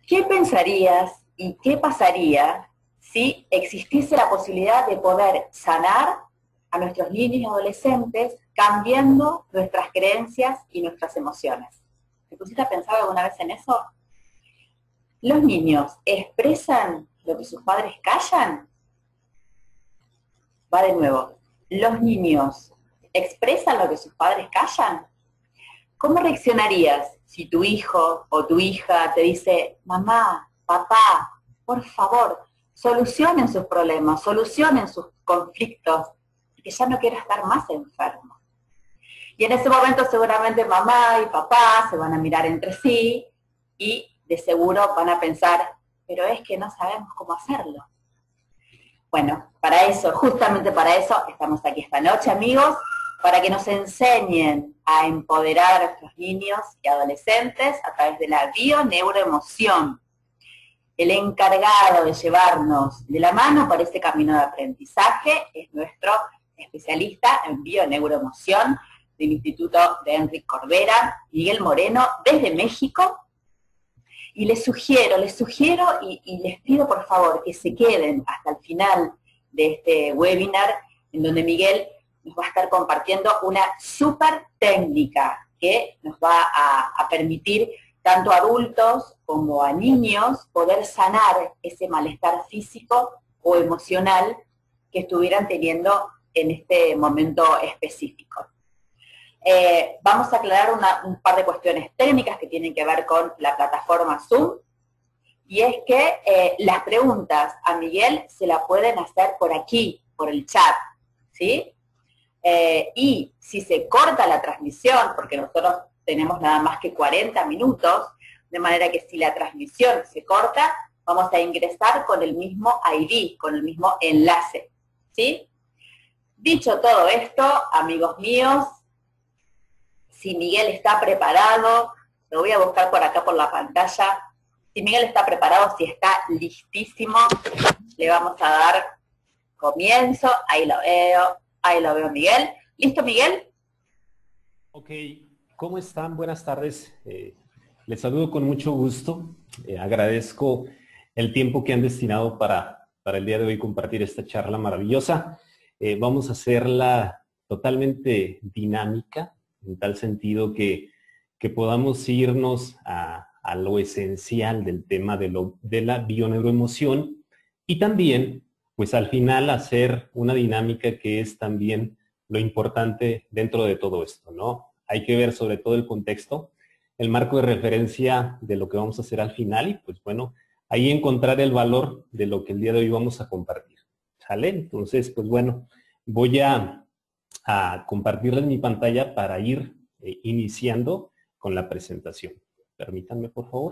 ¿Qué pensarías y qué pasaría si existiese la posibilidad de poder sanar a nuestros niños y adolescentes cambiando nuestras creencias y nuestras emociones? ¿Te pusiste a pensar alguna vez en eso? ¿Los niños expresan lo que sus padres callan? Va de nuevo. ¿Los niños expresan lo que sus padres callan? ¿Cómo reaccionarías si tu hijo o tu hija te dice, mamá, papá, por favor, solucionen sus problemas, solucionen sus conflictos, que ya no quiero estar más enfermo? Y en ese momento seguramente mamá y papá se van a mirar entre sí y de seguro van a pensar, pero es que no sabemos cómo hacerlo. Bueno, para eso, justamente para eso, estamos aquí esta noche, amigos, para que nos enseñen a empoderar a nuestros niños y adolescentes a través de la bio-neuroemoción. El encargado de llevarnos de la mano por este camino de aprendizaje es nuestro especialista en bio-neuroemoción del Instituto de Enrique Corbera, Miguel Moreno, desde México. Y les sugiero y les pido por favor que se queden hasta el final de este webinar, en donde Miguel nos va a estar compartiendo una súper técnica que nos va a permitir tanto a adultos como a niños poder sanar ese malestar físico o emocional que estuvieran teniendo en este momento específico. Vamos a aclarar un par de cuestiones técnicas que tienen que ver con la plataforma Zoom, y es que las preguntas a Miguel se las pueden hacer por aquí, por el chat, ¿sí? Y si se corta la transmisión, porque nosotros tenemos nada más que 40 minutos, de manera que si la transmisión se corta, vamos a ingresar con el mismo ID, con el mismo enlace, ¿sí? Dicho todo esto, amigos míos, si Miguel está preparado, lo voy a buscar por acá por la pantalla. Si Miguel está preparado, si está listísimo, le vamos a dar comienzo. Ahí lo veo Miguel. ¿Listo, Miguel? Ok, ¿cómo están? Buenas tardes. Les saludo con mucho gusto. Agradezco el tiempo que han destinado para el día de hoy compartir esta charla maravillosa. Vamos a hacerla totalmente dinámica, en tal sentido que podamos irnos a lo esencial del tema de la bioneuroemoción y también, pues al final, hacer una dinámica que es también lo importante dentro de todo esto, ¿no? Hay que ver sobre todo el contexto, el marco de referencia de lo que vamos a hacer al final y, pues bueno, ahí encontrar el valor de lo que el día de hoy vamos a compartir, ¿sale? Entonces, pues bueno, voy a compartirles mi pantalla para ir iniciando con la presentación. Permítanme, por favor.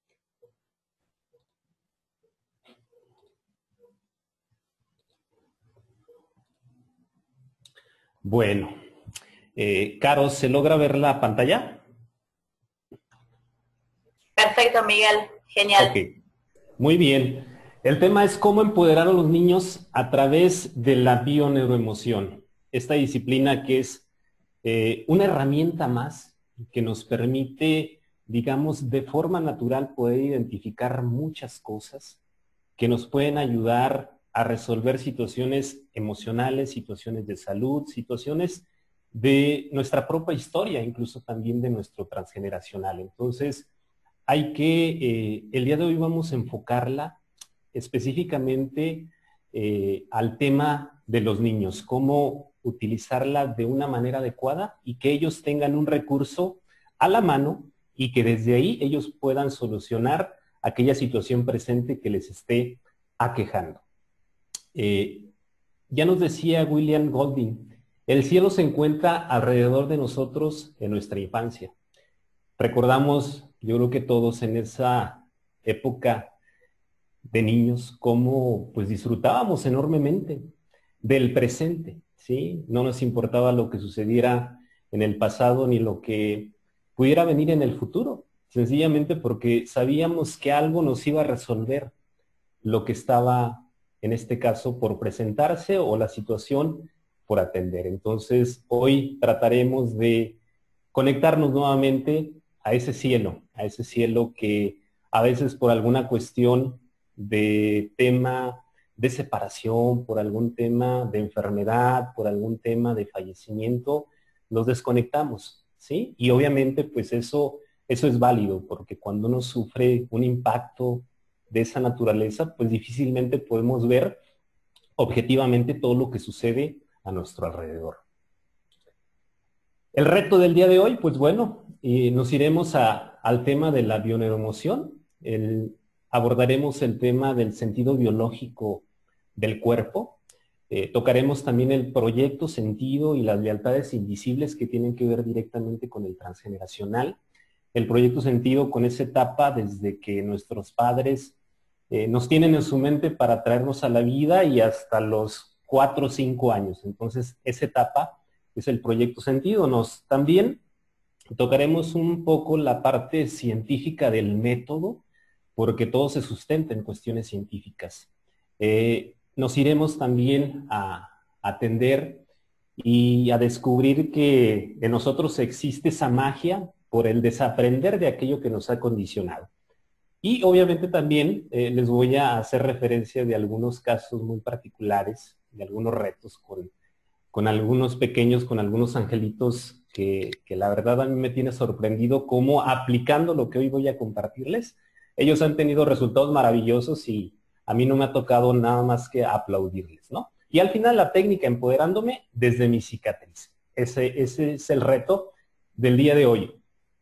Bueno, Caro, ¿se logra ver la pantalla? Perfecto, Miguel. Genial. Ok, muy bien. El tema es cómo empoderar a los niños a través de la bioneuroemoción. Esta disciplina que es una herramienta más que nos permite, digamos, de forma natural poder identificar muchas cosas que nos pueden ayudar a resolver situaciones emocionales, situaciones de salud, situaciones de nuestra propia historia, incluso también de nuestro transgeneracional. Entonces, hay que, el día de hoy vamos a enfocarla específicamente al tema de los niños, cómo utilizarla de una manera adecuada y que ellos tengan un recurso a la mano y que desde ahí ellos puedan solucionar aquella situación presente que les esté aquejando. Ya nos decía William Golding, el cielo se encuentra alrededor de nosotros en nuestra infancia. Recordamos, yo creo que todos en esa época de niños, cómo pues disfrutábamos enormemente del presente, ¿sí? No nos importaba lo que sucediera en el pasado ni lo que pudiera venir en el futuro, sencillamente porque sabíamos que algo nos iba a resolver lo que estaba, en este caso, por presentarse o la situación por atender. Entonces, hoy trataremos de conectarnos nuevamente a ese cielo que a veces por alguna cuestión de tema de separación, por algún tema de enfermedad, por algún tema de fallecimiento, nos desconectamos, ¿sí? Y obviamente pues eso es válido, porque cuando uno sufre un impacto de esa naturaleza, pues difícilmente podemos ver objetivamente todo lo que sucede a nuestro alrededor. El reto del día de hoy, pues bueno, nos iremos al tema de la bioneuroemoción. Abordaremos el tema del sentido biológico del cuerpo. Tocaremos también el proyecto sentido y las lealtades invisibles que tienen que ver directamente con el transgeneracional. El proyecto sentido con esa etapa desde que nuestros padres nos tienen en su mente para traernos a la vida y hasta los 4 o 5 años. Entonces, esa etapa es el proyecto sentido. También tocaremos un poco la parte científica del método, porque todo se sustenta en cuestiones científicas. Nos iremos también a atender y a descubrir que en nosotros existe esa magia por el desaprender de aquello que nos ha condicionado. Y obviamente también les voy a hacer referencia de algunos casos muy particulares, de algunos retos con algunos pequeños, con algunos angelitos que la verdad a mí me tiene sorprendido cómo aplicando lo que hoy voy a compartirles, ellos han tenido resultados maravillosos y a mí no me ha tocado nada más que aplaudirles, ¿no? Y al final la técnica empoderándome desde mi cicatriz. Ese es el reto del día de hoy.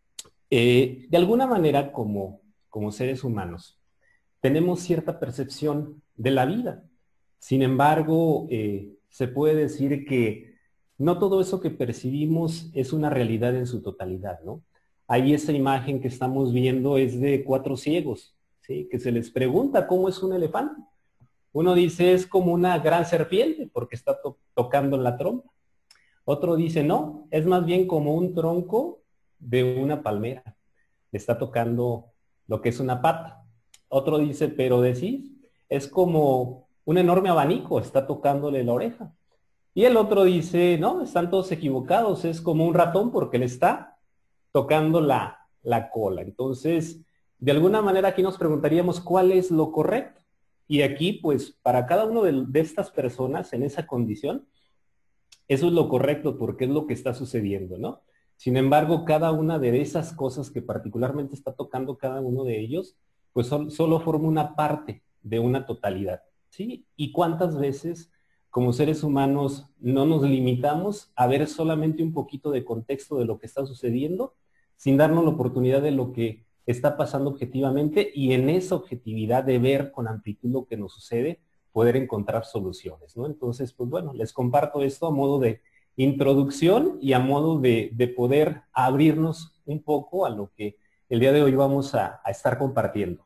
De alguna manera, como seres humanos, tenemos cierta percepción de la vida. Sin embargo, se puede decir que no todo eso que percibimos es una realidad en su totalidad, ¿no? Ahí esa imagen que estamos viendo es de 4 ciegos, ¿sí? Que se les pregunta cómo es un elefante. Uno dice es como una gran serpiente porque está tocando en la trompa. Otro dice no, es más bien como un tronco de una palmera. Le está tocando lo que es una pata. Otro dice, pero decís, es como un enorme abanico, está tocándole la oreja. Y el otro dice, no, están todos equivocados, es como un ratón porque le está tocando la cola. Entonces, de alguna manera aquí nos preguntaríamos cuál es lo correcto. Y aquí, pues, para cada uno de estas personas en esa condición, eso es lo correcto porque es lo que está sucediendo, ¿no? Sin embargo, cada una de esas cosas que particularmente está tocando cada uno de ellos, pues solo forma una parte de una totalidad, ¿sí? Y cuántas veces como seres humanos no nos limitamos a ver solamente un poquito de contexto de lo que está sucediendo, sin darnos la oportunidad de lo que está pasando objetivamente y en esa objetividad de ver con amplitud lo que nos sucede, poder encontrar soluciones, ¿no? Entonces, pues bueno, les comparto esto a modo de introducción y a modo de poder abrirnos un poco a lo que el día de hoy vamos a estar compartiendo.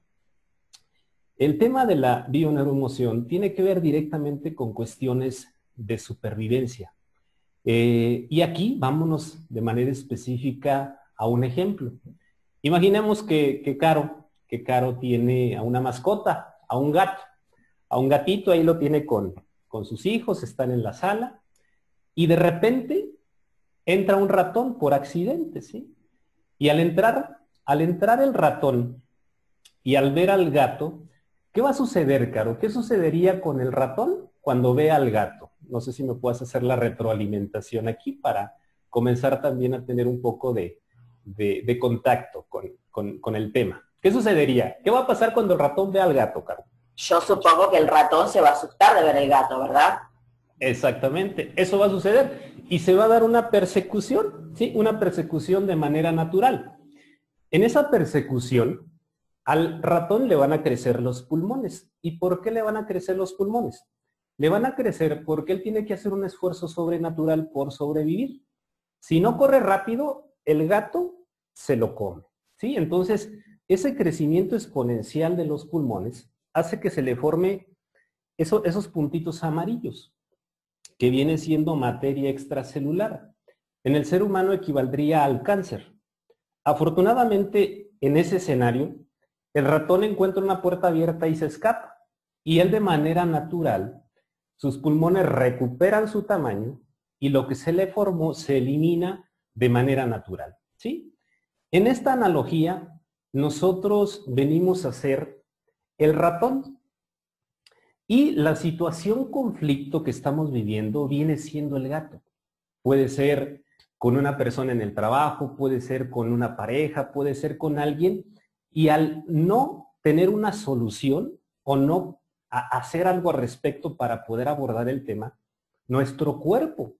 El tema de la bioneuroemoción tiene que ver directamente con cuestiones de supervivencia. Y aquí vámonos de manera específica a un ejemplo. Imaginemos que Caro tiene a una mascota, a un gato. A un gatito, ahí lo tiene con sus hijos, están en la sala, y de repente entra un ratón por accidente, ¿sí? Y al entrar el ratón y al ver al gato, ¿qué va a suceder, Caro? ¿Qué sucedería con el ratón cuando ve al gato? No sé si me puedes hacer la retroalimentación aquí para comenzar también a tener un poco de contacto con el tema. ¿Qué sucedería? ¿Qué va a pasar cuando el ratón ve al gato, Caro? Yo supongo que el ratón se va a asustar de ver el gato, ¿verdad? Exactamente, eso va a suceder y se va a dar una persecución, ¿sí? Una persecución de manera natural. En esa persecución, al ratón le van a crecer los pulmones. ¿Y por qué le van a crecer los pulmones? Le van a crecer porque él tiene que hacer un esfuerzo sobrenatural por sobrevivir. Si no corre rápido, el gato se lo come, ¿sí? Entonces, ese crecimiento exponencial de los pulmones hace que se le forme esos puntitos amarillos, que viene siendo materia extracelular. En el ser humano equivaldría al cáncer. Afortunadamente, en ese escenario, el ratón encuentra una puerta abierta y se escapa. Y él de manera natural, sus pulmones recuperan su tamaño y lo que se le formó se elimina de manera natural, ¿sí? En esta analogía, nosotros venimos a ser el ratón. Y la situación conflicto que estamos viviendo viene siendo el gato. Puede ser con una persona en el trabajo, puede ser con una pareja, puede ser con alguien, y al no tener una solución o no hacer algo al respecto para poder abordar el tema, nuestro cuerpo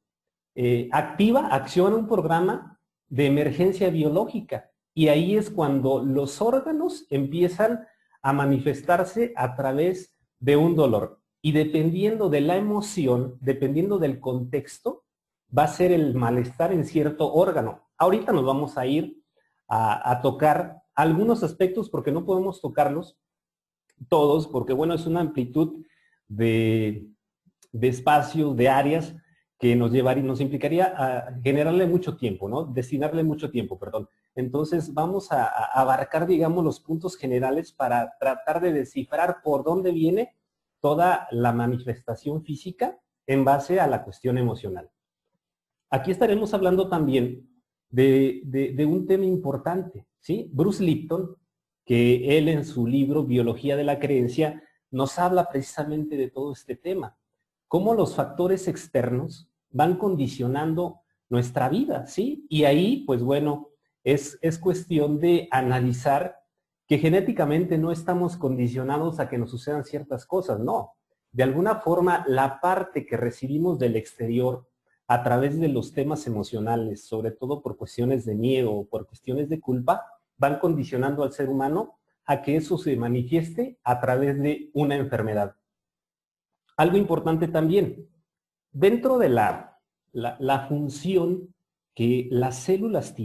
acciona un programa de emergencia biológica, y ahí es cuando los órganos empiezan a manifestarse a través de un dolor. Y dependiendo de la emoción, dependiendo del contexto, va a ser el malestar en cierto órgano. Ahorita nos vamos a ir a tocar algunos aspectos porque no podemos tocarlos todos, porque bueno, es una amplitud de espacios, de áreas que nos llevaría, nos implicaría a generarle mucho tiempo, ¿no? Destinarle mucho tiempo, perdón. Entonces vamos a abarcar, digamos, los puntos generales para tratar de descifrar por dónde viene toda la manifestación física en base a la cuestión emocional. Aquí estaremos hablando también de un tema importante, ¿sí? Bruce Lipton, que él en su libro Biología de la Creencia nos habla precisamente de todo este tema. Cómo los factores externos van condicionando nuestra vida, ¿sí? Y ahí, pues bueno, es cuestión de analizar que genéticamente no estamos condicionados a que nos sucedan ciertas cosas, no. De alguna forma, la parte que recibimos del exterior a través de los temas emocionales, sobre todo por cuestiones de miedo o por cuestiones de culpa, van condicionando al ser humano a que eso se manifieste a través de una enfermedad. Algo importante también, dentro de la función que las células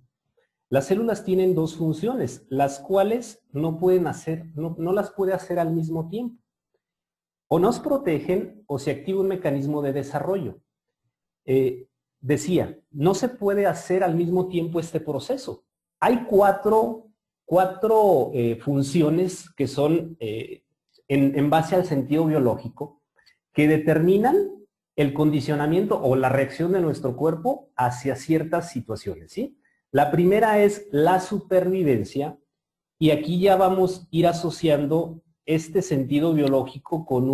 tienen dos funciones, las cuales no pueden hacer, no las puede hacer al mismo tiempo. O nos protegen o se activa un mecanismo de desarrollo. Decía, no se puede hacer al mismo tiempo este proceso. Hay cuatro funciones que son en base al sentido biológico que determinan el condicionamiento o la reacción de nuestro cuerpo hacia ciertas situaciones, ¿sí? La primera es la supervivencia, y aquí ya vamos a ir asociando este sentido biológico con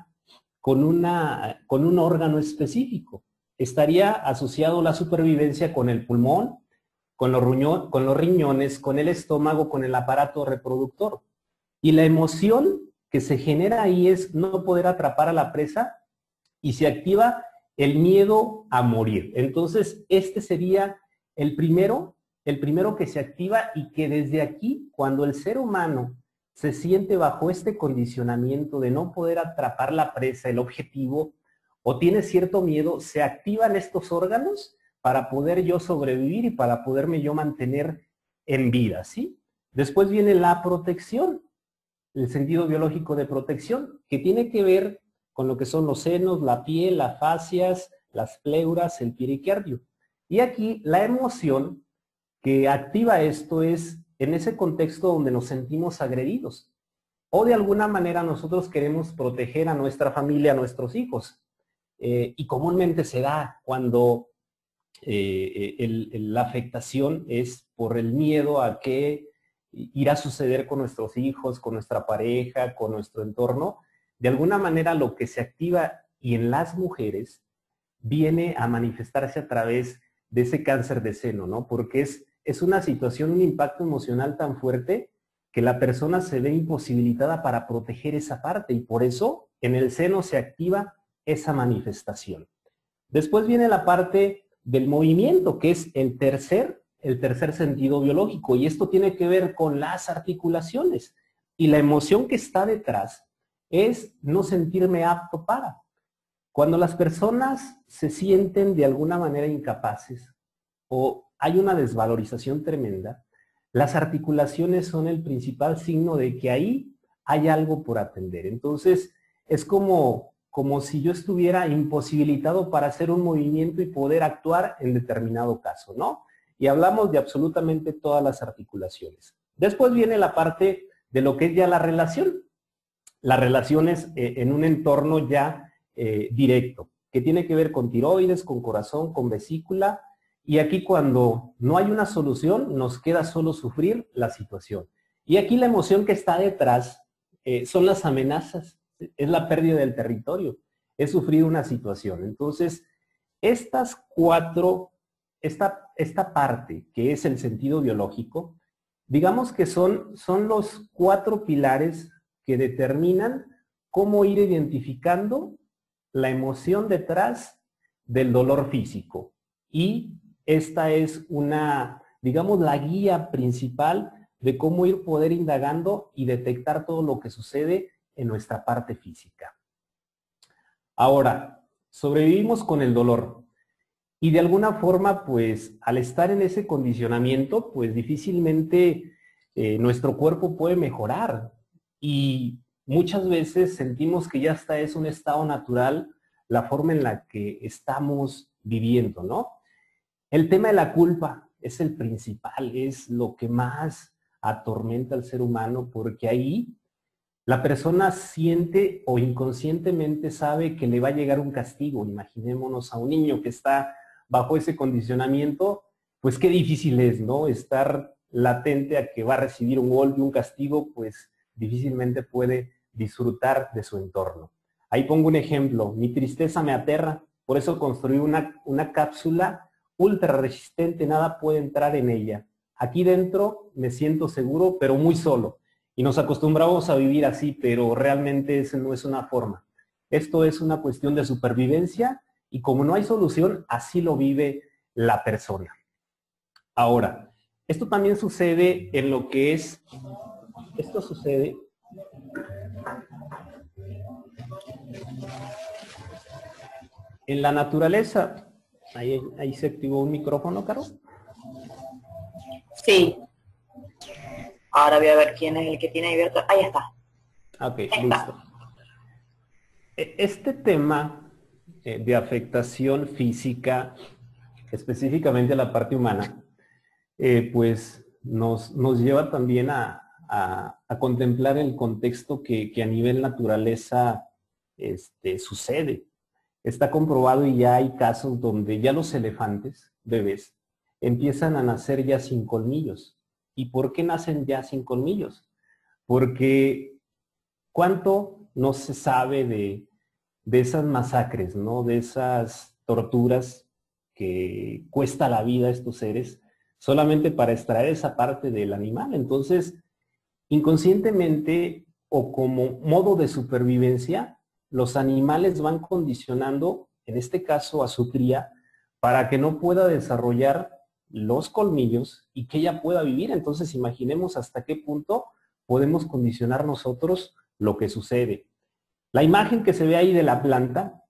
un órgano específico. Estaría asociado la supervivencia con el pulmón, con los riñones, con el estómago, con el aparato reproductor. Y la emoción que se genera ahí es no poder atrapar a la presa y se activa el miedo a morir. Entonces, este sería el primero que se activa, y que desde aquí, cuando el ser humano se siente bajo este condicionamiento de no poder atrapar la presa, el objetivo, o tiene cierto miedo, se activan estos órganos para poder yo sobrevivir y para poderme yo mantener en vida, ¿sí? Después viene la protección, el sentido biológico de protección, que tiene que ver con lo que son los senos, la piel, las fascias, las pleuras, el pericardio. Y aquí la emoción que activa esto es en ese contexto donde nos sentimos agredidos, o de alguna manera nosotros queremos proteger a nuestra familia, a nuestros hijos. Y comúnmente se da cuando la afectación es por el miedo a qué irá a suceder con nuestros hijos, con nuestra pareja, con nuestro entorno. De alguna manera lo que se activa, y en las mujeres viene a manifestarse a través de ese cáncer de seno, ¿no? Porque es una situación, un impacto emocional tan fuerte que la persona se ve imposibilitada para proteger esa parte, y por eso en el seno se activa esa manifestación. Después viene la parte del movimiento, que es el tercer sentido biológico, y esto tiene que ver con las articulaciones, y la emoción que está detrás es no sentirme apto para. Cuando las personas se sienten de alguna manera incapaces o hay una desvalorización tremenda, las articulaciones son el principal signo de que ahí hay algo por atender. Entonces, es como si yo estuviera imposibilitado para hacer un movimiento y poder actuar en determinado caso, ¿no? Y hablamos de absolutamente todas las articulaciones. Después viene la parte de lo que es ya la relación. Las relaciones en un entorno ya directo, que tiene que ver con tiroides, con corazón, con vesícula, Y aquí cuando no hay una solución, nos queda solo sufrir la situación. Y aquí la emoción que está detrás son las amenazas, es la pérdida del territorio, es sufrir una situación. Entonces, estas cuatro, esta parte que es el sentido biológico, digamos que son los cuatro pilares que determinan cómo ir identificando la emoción detrás del dolor físico. Y esta es una, digamos, la guía principal de cómo ir poder indagando y detectar todo lo que sucede en nuestra parte física. Ahora, sobrevivimos con el dolor. Y de alguna forma, pues, al estar en ese condicionamiento, pues difícilmente nuestro cuerpo puede mejorar. Y muchas veces sentimos que ya está es un estado natural la forma en la que estamos viviendo, ¿no? El tema de la culpa es el principal, es lo que más atormenta al ser humano, porque ahí la persona siente o inconscientemente sabe que le va a llegar un castigo. Imaginémonos a un niño que está bajo ese condicionamiento, pues qué difícil es, ¿no? Estar latente a que va a recibir un golpe, un castigo, pues difícilmente puede disfrutar de su entorno. Ahí pongo un ejemplo, mi tristeza me aterra, por eso construí una cápsula ultra resistente, nada puede entrar en ella. Aquí dentro me siento seguro, pero muy solo. Y nos acostumbramos a vivir así, pero realmente esa no es una forma. Esto es una cuestión de supervivencia y como no hay solución, así lo vive la persona. Ahora, esto también sucede en lo que es, esto sucede en la naturaleza. Ahí se activó un micrófono, Caro. Sí. Ahora voy a ver quién es el que tiene abierto. Ahí está. Ok, listo. Este tema de afectación física, específicamente a la parte humana, pues nos lleva también a contemplar el contexto que a nivel naturaleza sucede. Está comprobado y ya hay casos donde ya los elefantes, bebés, empiezan a nacer ya sin colmillos. ¿Y por qué nacen ya sin colmillos? Porque cuánto no se sabe de esas masacres, ¿no? De esas torturas que cuesta la vida a estos seres solamente para extraer esa parte del animal. Entonces, inconscientemente o como modo de supervivencia, los animales van condicionando, en este caso a su cría, para que no pueda desarrollar los colmillos y que ella pueda vivir. Entonces, imaginemos hasta qué punto podemos condicionar nosotros lo que sucede. La imagen que se ve ahí de la planta,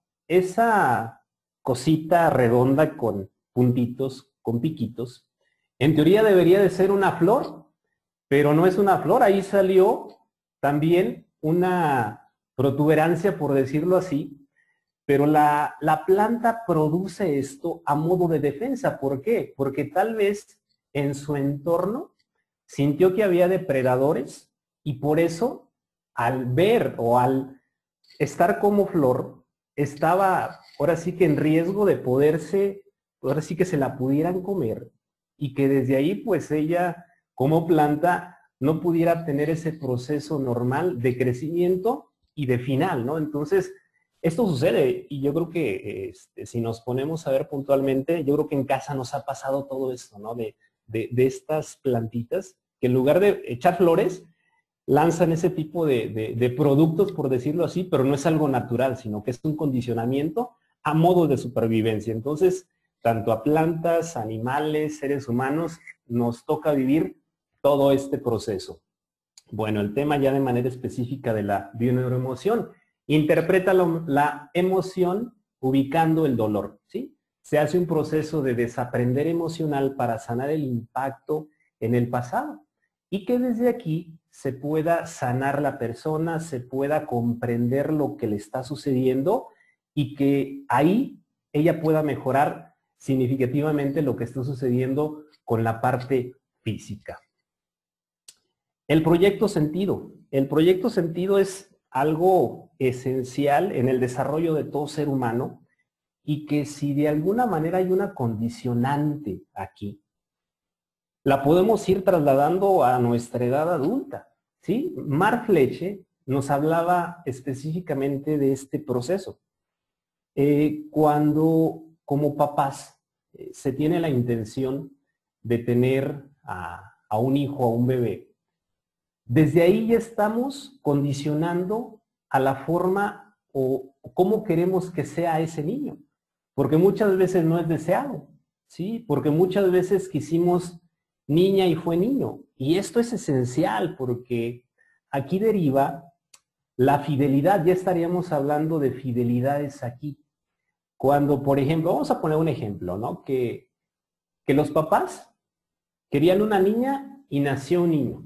esa cosita redonda con puntitos, con piquitos, en teoría debería de ser una flor, pero no es una flor. Ahí salió también una protuberancia, por decirlo así, pero la planta produce esto a modo de defensa. ¿Por qué? Porque tal vez en su entorno sintió que había depredadores y por eso al ver o al estar como flor estaba ahora sí que en riesgo de poderse, ahora sí que se la pudieran comer y que desde ahí pues ella como planta no pudiera tener ese proceso normal de crecimiento y de final, ¿no? Entonces, esto sucede y yo creo que si nos ponemos a ver puntualmente, yo creo que en casa nos ha pasado todo esto, ¿no? De estas plantitas que en lugar de echar flores, lanzan ese tipo de productos, por decirlo así, pero no es algo natural, sino que es un condicionamiento a modo de supervivencia. Entonces, tanto a plantas, animales, seres humanos, nos toca vivir todo este proceso. Bueno, el tema ya de manera específica de la bioneuroemoción. Interpreta la emoción ubicando el dolor, ¿sí? Se hace un proceso de desaprender emocional para sanar el impacto en el pasado y que desde aquí se pueda sanar la persona, se pueda comprender lo que le está sucediendo y que ahí ella pueda mejorar significativamente lo que está sucediendo con la parte física. El proyecto sentido. El proyecto sentido es algo esencial en el desarrollo de todo ser humano y que si de alguna manera hay una condicionante aquí, la podemos ir trasladando a nuestra edad adulta, ¿sí? Mark Fleche nos hablaba específicamente de este proceso. Cuando como papás se tiene la intención de tener a un hijo, a un bebé, desde ahí ya estamos condicionando a la forma o cómo queremos que sea ese niño, porque muchas veces no es deseado, ¿sí? Porque muchas veces quisimos niña y fue niño. Y esto es esencial porque aquí deriva la fidelidad, ya estaríamos hablando de fidelidades aquí. Cuando, por ejemplo, vamos a poner un ejemplo, ¿no? Que los papás querían una niña y nació un niño.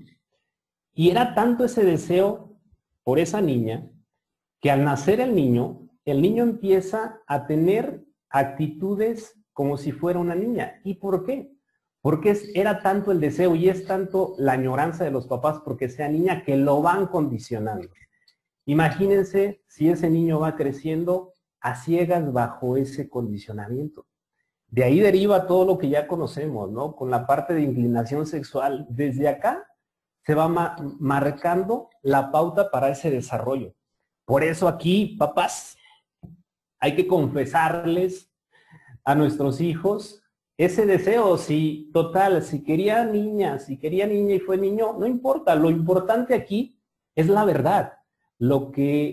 Y era tanto ese deseo por esa niña que al nacer el niño empieza a tener actitudes como si fuera una niña. ¿Y por qué? Porque era tanto el deseo y es tanto la añoranza de los papás porque sea niña que lo van condicionando. Imagínense si ese niño va creciendo a ciegas bajo ese condicionamiento. De ahí deriva todo lo que ya conocemos, ¿no? Con la parte de inclinación sexual. Desde acá se va marcando la pauta para ese desarrollo. Por eso aquí, papás, hay que confesarles a nuestros hijos ese deseo. Si, total, si quería niña y fue niño, no importa. Lo importante aquí es la verdad. Lo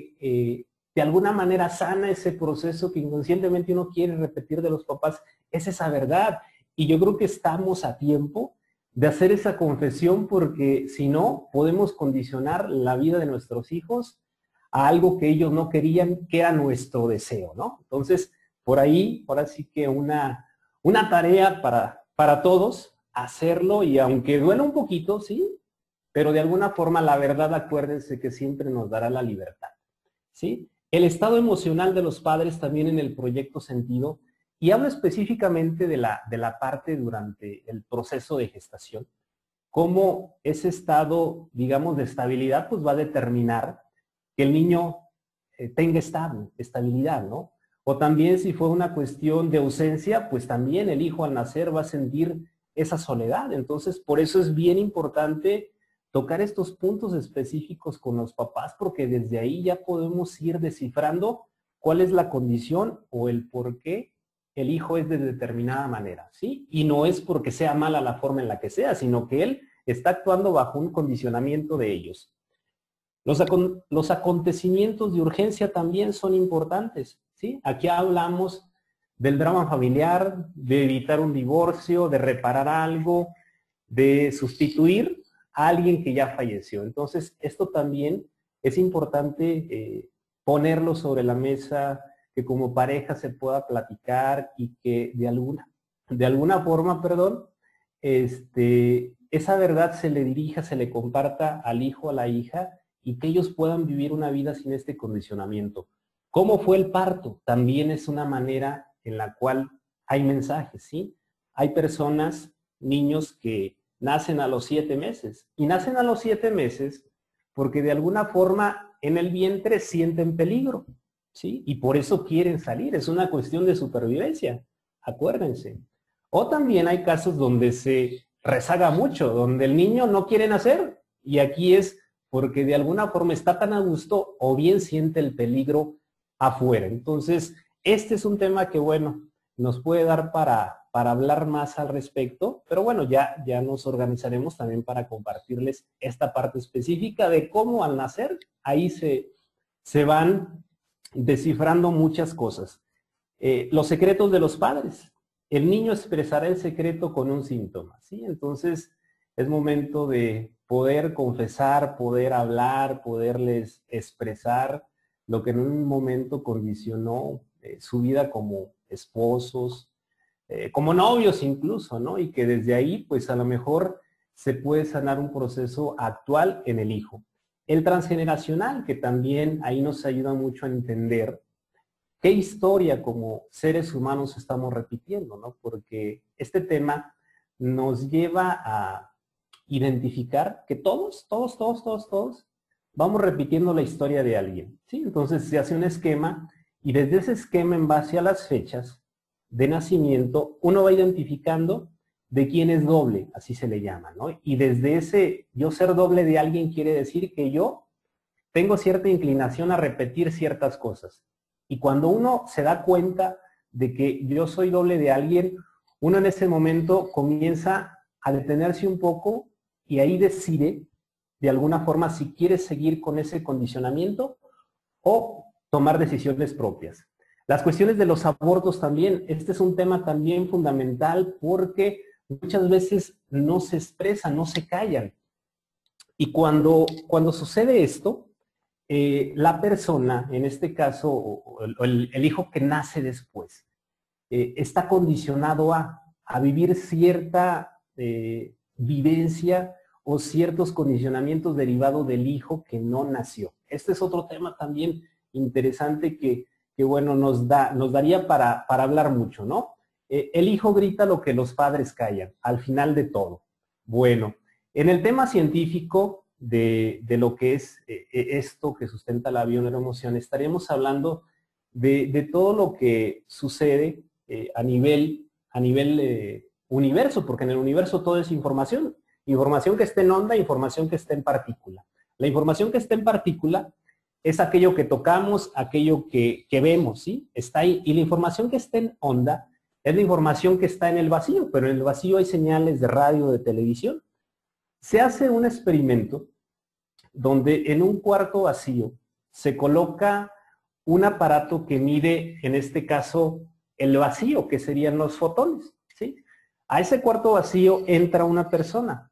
que de alguna manera sana ese proceso que inconscientemente uno quiere repetir de los papás es esa verdad. Y yo creo que estamos a tiempo de hacer esa confesión porque si no, podemos condicionar la vida de nuestros hijos a algo que ellos no querían, que era nuestro deseo, ¿no? Entonces, por ahí, ahora sí que una tarea para todos, hacerlo y aunque duela un poquito, ¿sí? Pero de alguna forma la verdad, acuérdense que siempre nos dará la libertad, ¿sí? El estado emocional de los padres también en el proyecto Sentido, y hablo específicamente de la parte durante el proceso de gestación, cómo ese estado, digamos, de estabilidad, pues va a determinar que el niño tenga estabilidad, ¿no? O también si fue una cuestión de ausencia, pues también el hijo al nacer va a sentir esa soledad. Entonces, por eso es bien importante tocar estos puntos específicos con los papás, porque desde ahí ya podemos ir descifrando cuál es la condición o el por qué el hijo es de determinada manera, ¿sí? Y no es porque sea mala la forma en la que sea, sino que él está actuando bajo un condicionamiento de ellos. Los acontecimientos de urgencia también son importantes, ¿sí? Aquí hablamos del drama familiar, de evitar un divorcio, de reparar algo, de sustituir a alguien que ya falleció. Entonces, esto también es importante ponerlo sobre la mesa, que como pareja se pueda platicar y que de alguna forma, esa verdad se le dirija, se le comparta al hijo, a la hija, y que ellos puedan vivir una vida sin este condicionamiento. ¿Cómo fue el parto? También es una manera en la cual hay mensajes, ¿sí? Hay personas, niños que nacen a los 7 meses, y nacen a los 7 meses porque de alguna forma en el vientre sienten peligro, ¿sí? Y por eso quieren salir, es una cuestión de supervivencia, acuérdense. O también hay casos donde se rezaga mucho, donde el niño no quiere nacer, y aquí es porque de alguna forma está tan a gusto o bien siente el peligro afuera. Entonces, este es un tema que, bueno, nos puede dar para hablar más al respecto, pero bueno, ya nos organizaremos también para compartirles esta parte específica de cómo al nacer, ahí se van descifrando muchas cosas. Los secretos de los padres. El niño expresará el secreto con un síntoma, ¿sí? Entonces, es momento de poder confesar, poder hablar, poderles expresar lo que en un momento condicionó su vida como esposos, como novios incluso, ¿no? Y que desde ahí, pues a lo mejor se puede sanar un proceso actual en el hijo. El transgeneracional, que también ahí nos ayuda mucho a entender qué historia como seres humanos estamos repitiendo, ¿no? Porque este tema nos lleva a identificar que todos vamos repitiendo la historia de alguien, ¿sí? Entonces se hace un esquema Y desde ese esquema, en base a las fechas de nacimiento, uno va identificando de quién es doble, así se le llama, ¿no? Y desde ese yo ser doble de alguien quiere decir que yo tengo cierta inclinación a repetir ciertas cosas. Y cuando uno se da cuenta de que yo soy doble de alguien, uno en ese momento comienza a detenerse un poco y ahí decide de alguna forma si quiere seguir con ese condicionamiento o tomar decisiones propias. Las cuestiones de los abortos también, este es un tema también fundamental porque muchas veces no se expresan, no se callan. Y cuando sucede esto, la persona, en este caso, o el hijo que nace después, está condicionado a vivir cierta vivencia o ciertos condicionamientos derivados del hijo que no nació. Este es otro tema también interesante que bueno, nos daría para hablar mucho, ¿no? El hijo grita lo que los padres callan, al final de todo. Bueno, en el tema científico de lo que es esto que sustenta la bioneuroemoción, estaríamos hablando de todo lo que sucede a nivel universo, porque en el universo todo es información. Información que está en onda, información que está en partícula. La información que está en partícula es aquello que tocamos, aquello que vemos, ¿sí? Está ahí. Y la información que está en onda es la información que está en el vacío, pero en el vacío hay señales de radio, de televisión. Se hace un experimento donde en un cuarto vacío se coloca un aparato que mide, en este caso, el vacío, que serían los fotones, ¿sí? A ese cuarto vacío entra una persona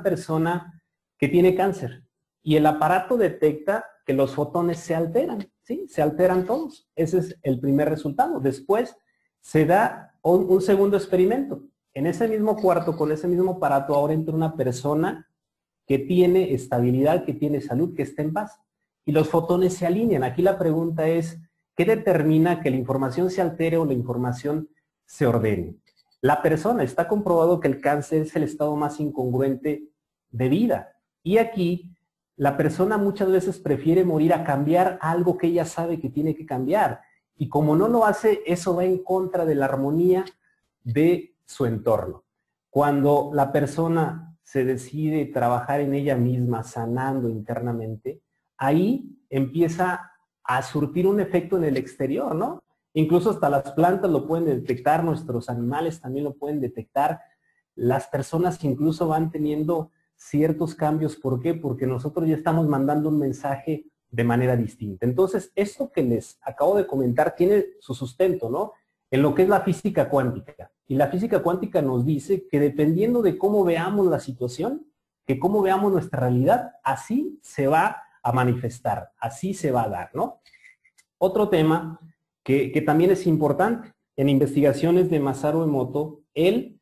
que tiene cáncer, y el aparato detecta que los fotones se alteran, ¿sí? Se alteran todos. Ese es el primer resultado. Después se da un segundo experimento. En ese mismo cuarto, con ese mismo aparato, ahora entra una persona que tiene estabilidad, que tiene salud, que está en paz. Y los fotones se alinean. Aquí la pregunta es, ¿qué determina que la información se altere o la información se ordene? La persona, está comprobado que el cáncer es el estado más incongruente de vida. Y aquí la persona muchas veces prefiere morir a cambiar algo que ella sabe que tiene que cambiar. Y como no lo hace, eso va en contra de la armonía de su entorno. Cuando la persona se decide trabajar en ella misma, sanando internamente, ahí empieza a surtir un efecto en el exterior, ¿no? Incluso hasta las plantas lo pueden detectar, nuestros animales también lo pueden detectar. Las personas incluso van teniendo ciertos cambios. ¿Por qué? Porque nosotros ya estamos mandando un mensaje de manera distinta. Entonces, esto que les acabo de comentar tiene su sustento, ¿no? En lo que es la física cuántica. Y la física cuántica nos dice que dependiendo de cómo veamos la situación, que cómo veamos nuestra realidad, así se va a manifestar, así se va a dar, ¿no? Otro tema que también es importante, en investigaciones de Masaru Emoto, él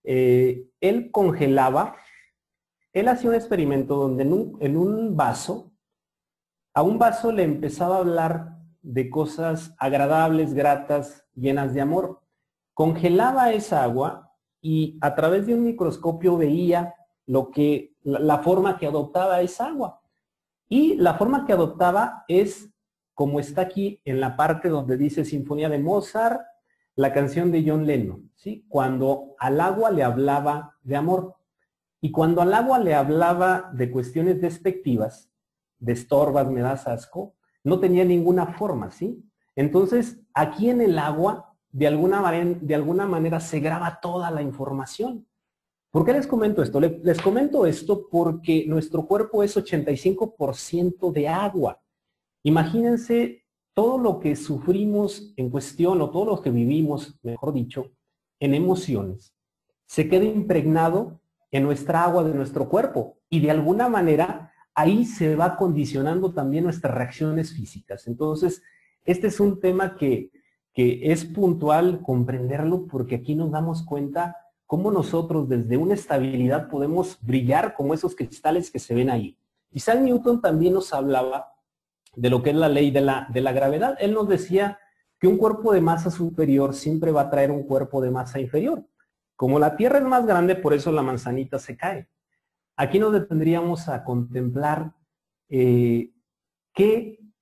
congelaba, él hacía un experimento donde en un vaso, a un vaso le empezaba a hablar de cosas agradables, gratas, llenas de amor. Congelaba esa agua y a través de un microscopio veía la forma que adoptaba esa agua. Y la forma que adoptaba es como está aquí en la parte donde dice Sinfonía de Mozart, la canción de John Lennon, ¿sí? Cuando al agua le hablaba de amor. Y cuando al agua le hablaba de cuestiones despectivas, de estorbas, me das asco, no tenía ninguna forma, ¿sí? Entonces, aquí en el agua, de alguna manera se graba toda la información. ¿Por qué les comento esto? Les comento esto porque nuestro cuerpo es 85% de agua. Imagínense todo lo que sufrimos en cuestión, o todo lo que vivimos, mejor dicho, en emociones. Se queda impregnado en nuestra agua de nuestro cuerpo y de alguna manera ahí se va condicionando también nuestras reacciones físicas. Entonces, este es un tema que es puntual comprenderlo, porque aquí nos damos cuenta cómo nosotros desde una estabilidad podemos brillar como esos cristales que se ven ahí. Isaac Newton también nos hablaba de lo que es la ley de la gravedad. Él nos decía que un cuerpo de masa superior siempre va a traer un cuerpo de masa inferior. Como la Tierra es más grande, por eso la manzanita se cae. Aquí nos detendríamos a contemplar qué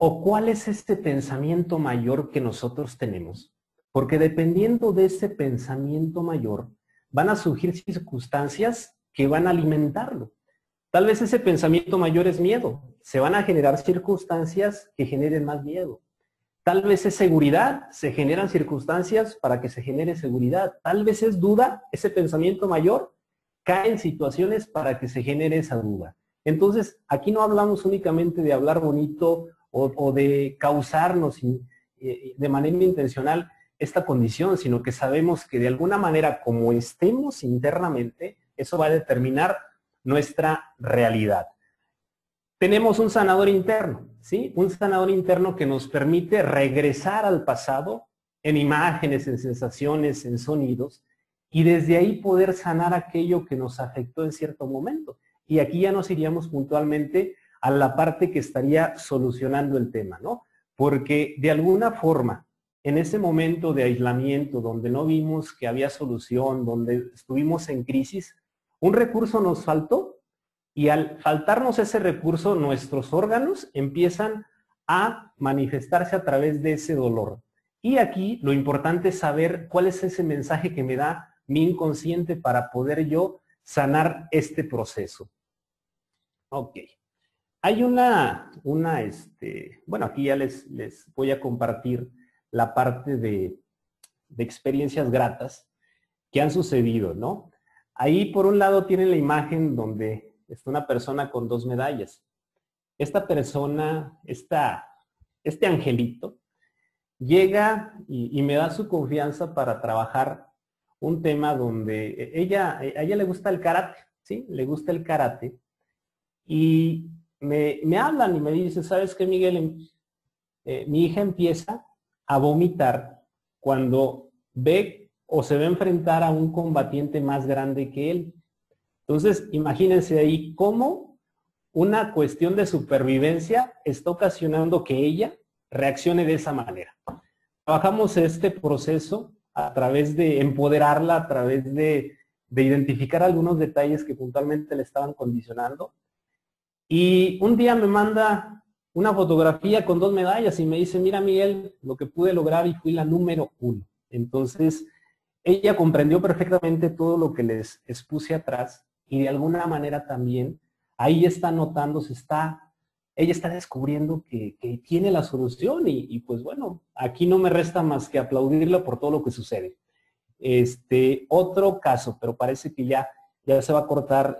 ¿O cuál es este pensamiento mayor que nosotros tenemos? Porque dependiendo de ese pensamiento mayor, van a surgir circunstancias que van a alimentarlo. Tal vez ese pensamiento mayor es miedo. Se van a generar circunstancias que generen más miedo. Tal vez es seguridad, se generan circunstancias para que se genere seguridad. Tal vez es duda, ese pensamiento mayor cae en situaciones para que se genere esa duda. Entonces, aquí no hablamos únicamente de hablar bonito o de causarnos de manera intencional esta condición, sino que sabemos que de alguna manera, como estemos internamente, eso va a determinar nuestra realidad. Tenemos un sanador interno, ¿sí? Un sanador interno que nos permite regresar al pasado en imágenes, en sensaciones, en sonidos, y desde ahí poder sanar aquello que nos afectó en cierto momento. Y aquí ya nos iríamos puntualmente a la parte que estaría solucionando el tema, ¿no? Porque de alguna forma, en ese momento de aislamiento, donde no vimos que había solución, donde estuvimos en crisis, un recurso nos faltó. Y al faltarnos ese recurso, nuestros órganos empiezan a manifestarse a través de ese dolor. Y aquí lo importante es saber cuál es ese mensaje que me da mi inconsciente para poder yo sanar este proceso. Ok. Hay bueno, aquí ya les voy a compartir la parte de experiencias gratas que han sucedido, ¿no? Ahí por un lado tienen la imagen donde está una persona con 2 medallas. Esta persona, este angelito, llega y me da su confianza para trabajar un tema donde a ella le gusta el karate, ¿sí? Le gusta el karate. Y me hablan y me dicen, ¿sabes qué, Miguel? Mi hija empieza a vomitar cuando ve o se va a enfrentar a un combatiente más grande que él. Entonces, imagínense ahí cómo una cuestión de supervivencia está ocasionando que ella reaccione de esa manera. Trabajamos este proceso a través de empoderarla, a través de identificar algunos detalles que puntualmente le estaban condicionando. Y un día me manda una fotografía con 2 medallas y me dice, mira, Miguel, lo que pude lograr y fui la número 1. Entonces, ella comprendió perfectamente todo lo que les expuse atrás y de alguna manera también ahí está notándose, ella está descubriendo que tiene la solución y pues bueno, aquí no me resta más que aplaudirla por todo lo que sucede. Otro caso, pero parece que ya se va a cortar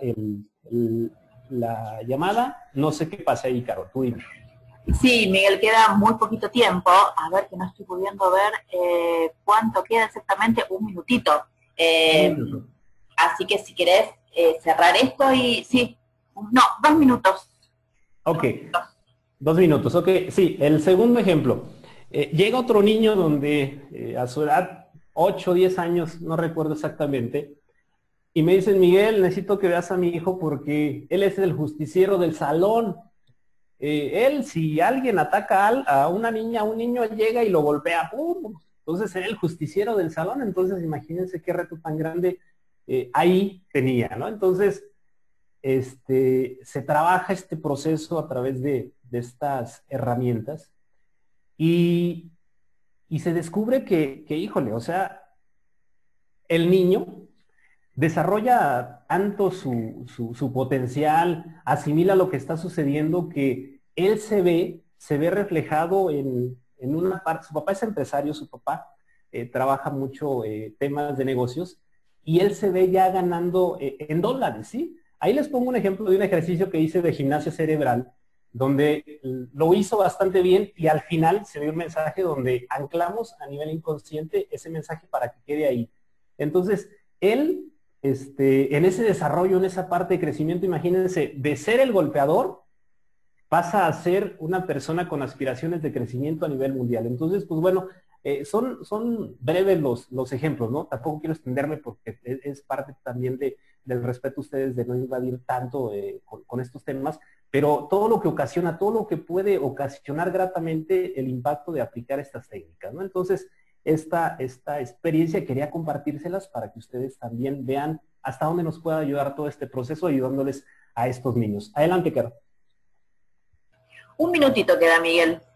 la llamada. No sé qué pasa ahí, Caro, tú dime. Sí, Miguel, queda muy poquito tiempo. A ver, que no estoy pudiendo ver cuánto queda exactamente, un minutito. Un minuto. Así que si querés cerrar esto y... Sí, no, 2 minutos. Ok, 2 minutos. Ok, sí, el segundo ejemplo. Llega otro niño donde a su edad, 8 o 10 años, no recuerdo exactamente, y me dicen, Miguel, necesito que veas a mi hijo porque él es el justiciero del salón. Él, si alguien ataca a una niña, a un niño, llega y lo golpea. ¡Pum! Entonces era el justiciero del salón. Entonces imagínense qué reto tan grande ahí tenía, ¿no? Entonces, se trabaja este proceso a través de estas herramientas y se descubre que, híjole, o sea, el niño desarrolla tanto su potencial, asimila lo que está sucediendo, que él se ve reflejado en una parte. Su papá es empresario, su papá trabaja mucho temas de negocios, y él se ve ya ganando en dólares, ¿sí? Ahí les pongo un ejemplo de un ejercicio que hice de gimnasia cerebral, donde lo hizo bastante bien y al final se ve un mensaje donde anclamos a nivel inconsciente ese mensaje para que quede ahí. Entonces, él en ese desarrollo, en esa parte de crecimiento, imagínense, de ser el golpeador, pasa a ser una persona con aspiraciones de crecimiento a nivel mundial. Entonces, pues bueno, son breves los ejemplos, ¿no? Tampoco quiero extenderme porque es parte también del respeto a ustedes de no invadir tanto con estos temas, pero todo lo que ocasiona, todo lo que puede ocasionar gratamente el impacto de aplicar estas técnicas, ¿no? Entonces, esta experiencia quería compartírselas para que ustedes también vean hasta dónde nos puede ayudar todo este proceso ayudándoles a estos niños. Adelante, Caro. Un minutito queda, Miguel.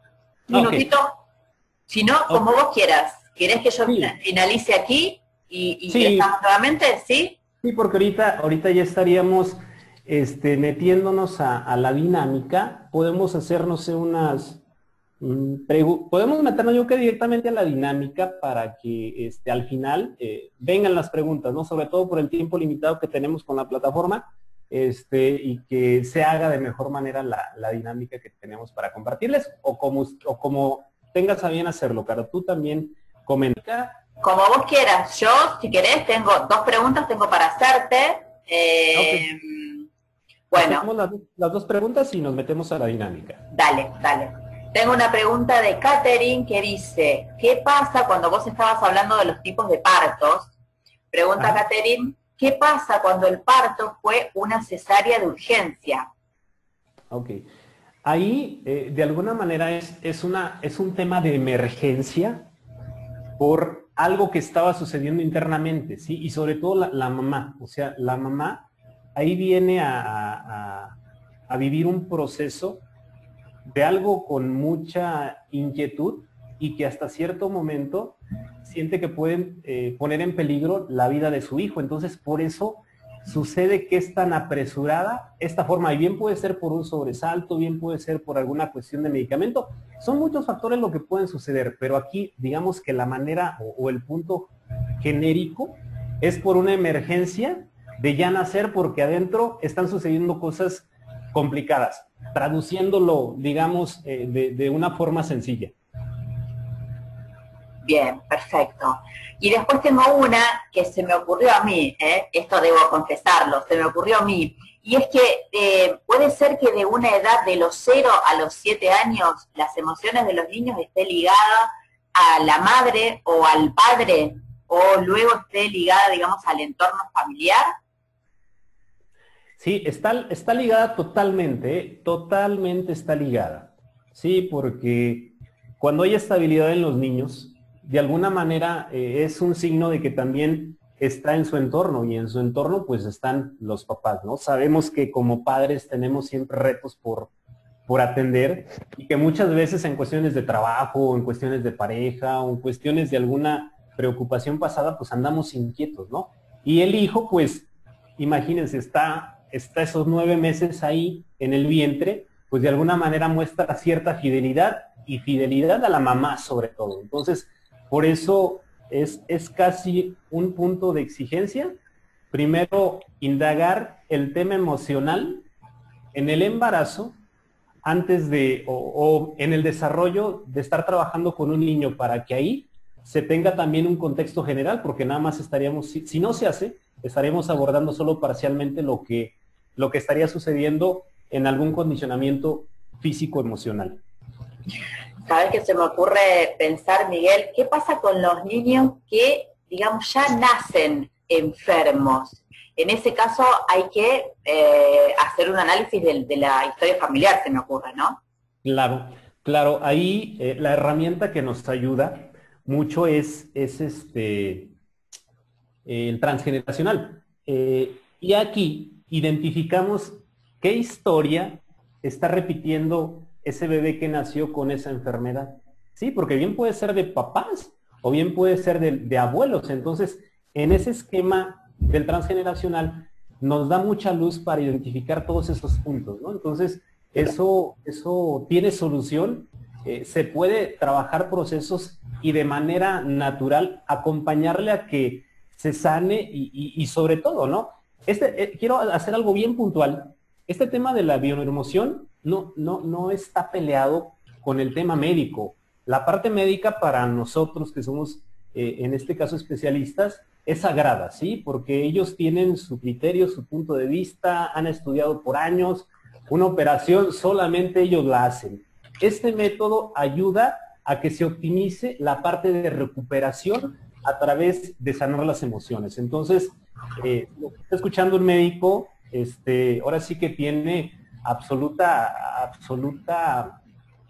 Ok, minutito. Si no, ok, como vos quieras. ¿Querés que yo sí, finalice aquí y sí, estamos nuevamente? ¿Sí? sí, porque ahorita ya estaríamos metiéndonos a la dinámica. Podemos hacernos unas podemos meternos yo que directamente a la dinámica para que al final vengan las preguntas, ¿no? Sobre todo por el tiempo limitado que tenemos con la plataforma, y que se haga de mejor manera la dinámica que tenemos para compartirles, o como tengas a bien hacerlo, Caro. Tú también comenta. Como vos quieras. Yo, si querés, tengo dos preguntas tengo para hacerte. Ok, Bueno, hacemos las dos preguntas y nos metemos a la dinámica. dale, dale. Tengo una pregunta de Katherine que dice, ¿qué pasa cuando vos estabas hablando de los tipos de partos? Pregunta Ajá. Katherine, ¿qué pasa cuando el parto fue una cesárea de urgencia? Ok. Ahí, de alguna manera, es un tema de emergencia por algo que estaba sucediendo internamente, ¿sí? Y sobre todo la mamá. O sea, la mamá ahí viene a vivir un proceso de algo con mucha inquietud y que hasta cierto momento siente que pueden poner en peligro la vida de su hijo. Entonces, por eso sucede que es tan apresurada esta forma. Y bien puede ser por un sobresalto, bien puede ser por alguna cuestión de medicamento. Son muchos factores lo que pueden suceder, pero aquí digamos que la manera o el punto genérico es por una emergencia de ya nacer porque adentro están sucediendo cosas complicadas, traduciéndolo, digamos, de una forma sencilla. Bien, perfecto. Y después tengo una que se me ocurrió a mí, esto debo confesarlo, se me ocurrió a mí, y es que puede ser que de una edad de los 0 a los 7 años las emociones de los niños estén ligadas a la madre o al padre, o luego esté ligada, digamos, al entorno familiar. Sí, está ligada totalmente, ¿eh? Totalmente está ligada. Sí, porque cuando hay estabilidad en los niños, de alguna manera es un signo de que también está en su entorno y en su entorno pues están los papás, ¿no? Sabemos que como padres tenemos siempre retos por atender y que muchas veces en cuestiones de trabajo, o en cuestiones de pareja, o en cuestiones de alguna preocupación pasada, pues andamos inquietos, ¿no? Y el hijo, pues, imagínense, está esos 9 meses ahí en el vientre, pues de alguna manera muestra cierta fidelidad y fidelidad a la mamá sobre todo. Entonces, por eso es casi un punto de exigencia. Primero, indagar el tema emocional en el embarazo antes o en el desarrollo de estar trabajando con un niño para que ahí se tenga también un contexto general, porque nada más estaríamos, si no se hace, estaremos abordando solo parcialmente lo que estaría sucediendo en algún condicionamiento físico-emocional. ¿Sabes qué se me ocurre pensar, Miguel? ¿Qué pasa con los niños que, digamos, ya nacen enfermos? En ese caso hay que hacer un análisis de la historia familiar, se me ocurre, ¿no? Claro, claro, ahí la herramienta que nos ayuda mucho es el transgeneracional. Y aquí identificamos qué historia está repitiendo ese bebé que nació con esa enfermedad. Sí, porque bien puede ser de papás o bien puede ser de abuelos. Entonces, en ese esquema del transgeneracional nos da mucha luz para identificar todos esos puntos, ¿no? Entonces, eso tiene solución. Se puede trabajar procesos y de manera natural acompañarle a que se sane y sobre todo, ¿no? Quiero hacer algo bien puntual. Este tema de la bioemoción no está peleado con el tema médico. La parte médica para nosotros que somos, en este caso, especialistas, es sagrada, ¿sí? Porque ellos tienen su criterio, su punto de vista, han estudiado por años. Una operación solamente ellos la hacen. Este método ayuda a que se optimice la parte de recuperación a través de sanar las emociones. Entonces, lo que está escuchando un médico, ahora sí que tiene absoluta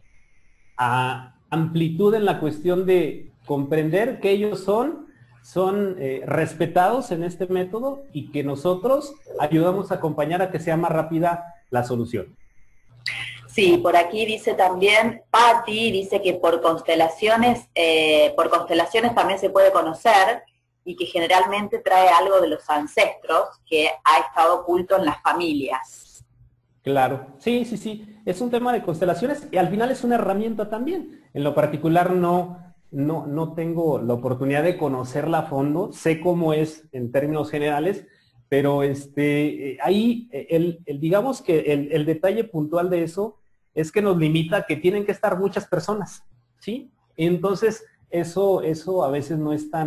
amplitud en la cuestión de comprender que ellos son respetados en este método y que nosotros ayudamos a acompañar a que sea más rápida la solución. Sí, por aquí dice también, Patti dice que por constelaciones también se puede conocer y que generalmente trae algo de los ancestros que ha estado oculto en las familias. Claro, sí, sí, sí. Es un tema de constelaciones y al final es una herramienta también. En lo particular no tengo la oportunidad de conocerla a fondo. Sé cómo es en términos generales, pero ahí digamos que el detalle puntual de eso es que nos limita que tienen que estar muchas personas, ¿sí? Entonces, eso a veces no es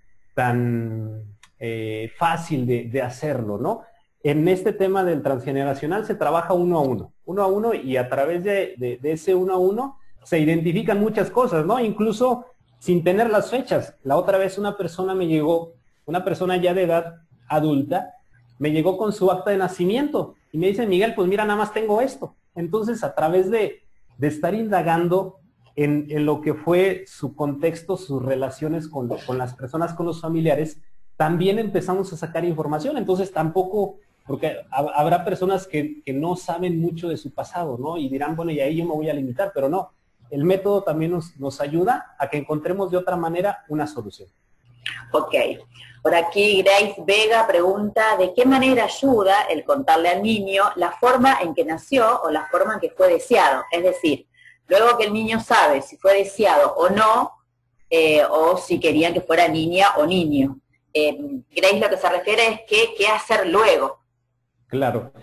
tan fácil de hacerlo, ¿no? En este tema del transgeneracional se trabaja uno a uno y a través de ese uno a uno se identifican muchas cosas, ¿no? Incluso sin tener las fechas. La otra vez una persona me llegó, una persona ya de edad adulta, me llegó con su acta de nacimiento y me dice, Miguel, pues mira, nada más tengo esto. Entonces, a través de estar indagando en lo que fue su contexto, sus relaciones con las personas, con los familiares, también empezamos a sacar información. Entonces, tampoco, porque habrá personas que no saben mucho de su pasado, ¿no? Y dirán, bueno, y ahí yo me voy a limitar, pero no. El método también nos ayuda a que encontremos de otra manera una solución. Ok. Por aquí Grace Vega pregunta, ¿de qué manera ayuda el contarle al niño la forma en que nació o la forma en que fue deseado? Es decir, luego que el niño sabe si fue deseado o no, o si querían que fuera niña o niño. Grace lo que se refiere es qué hacer luego. Claro.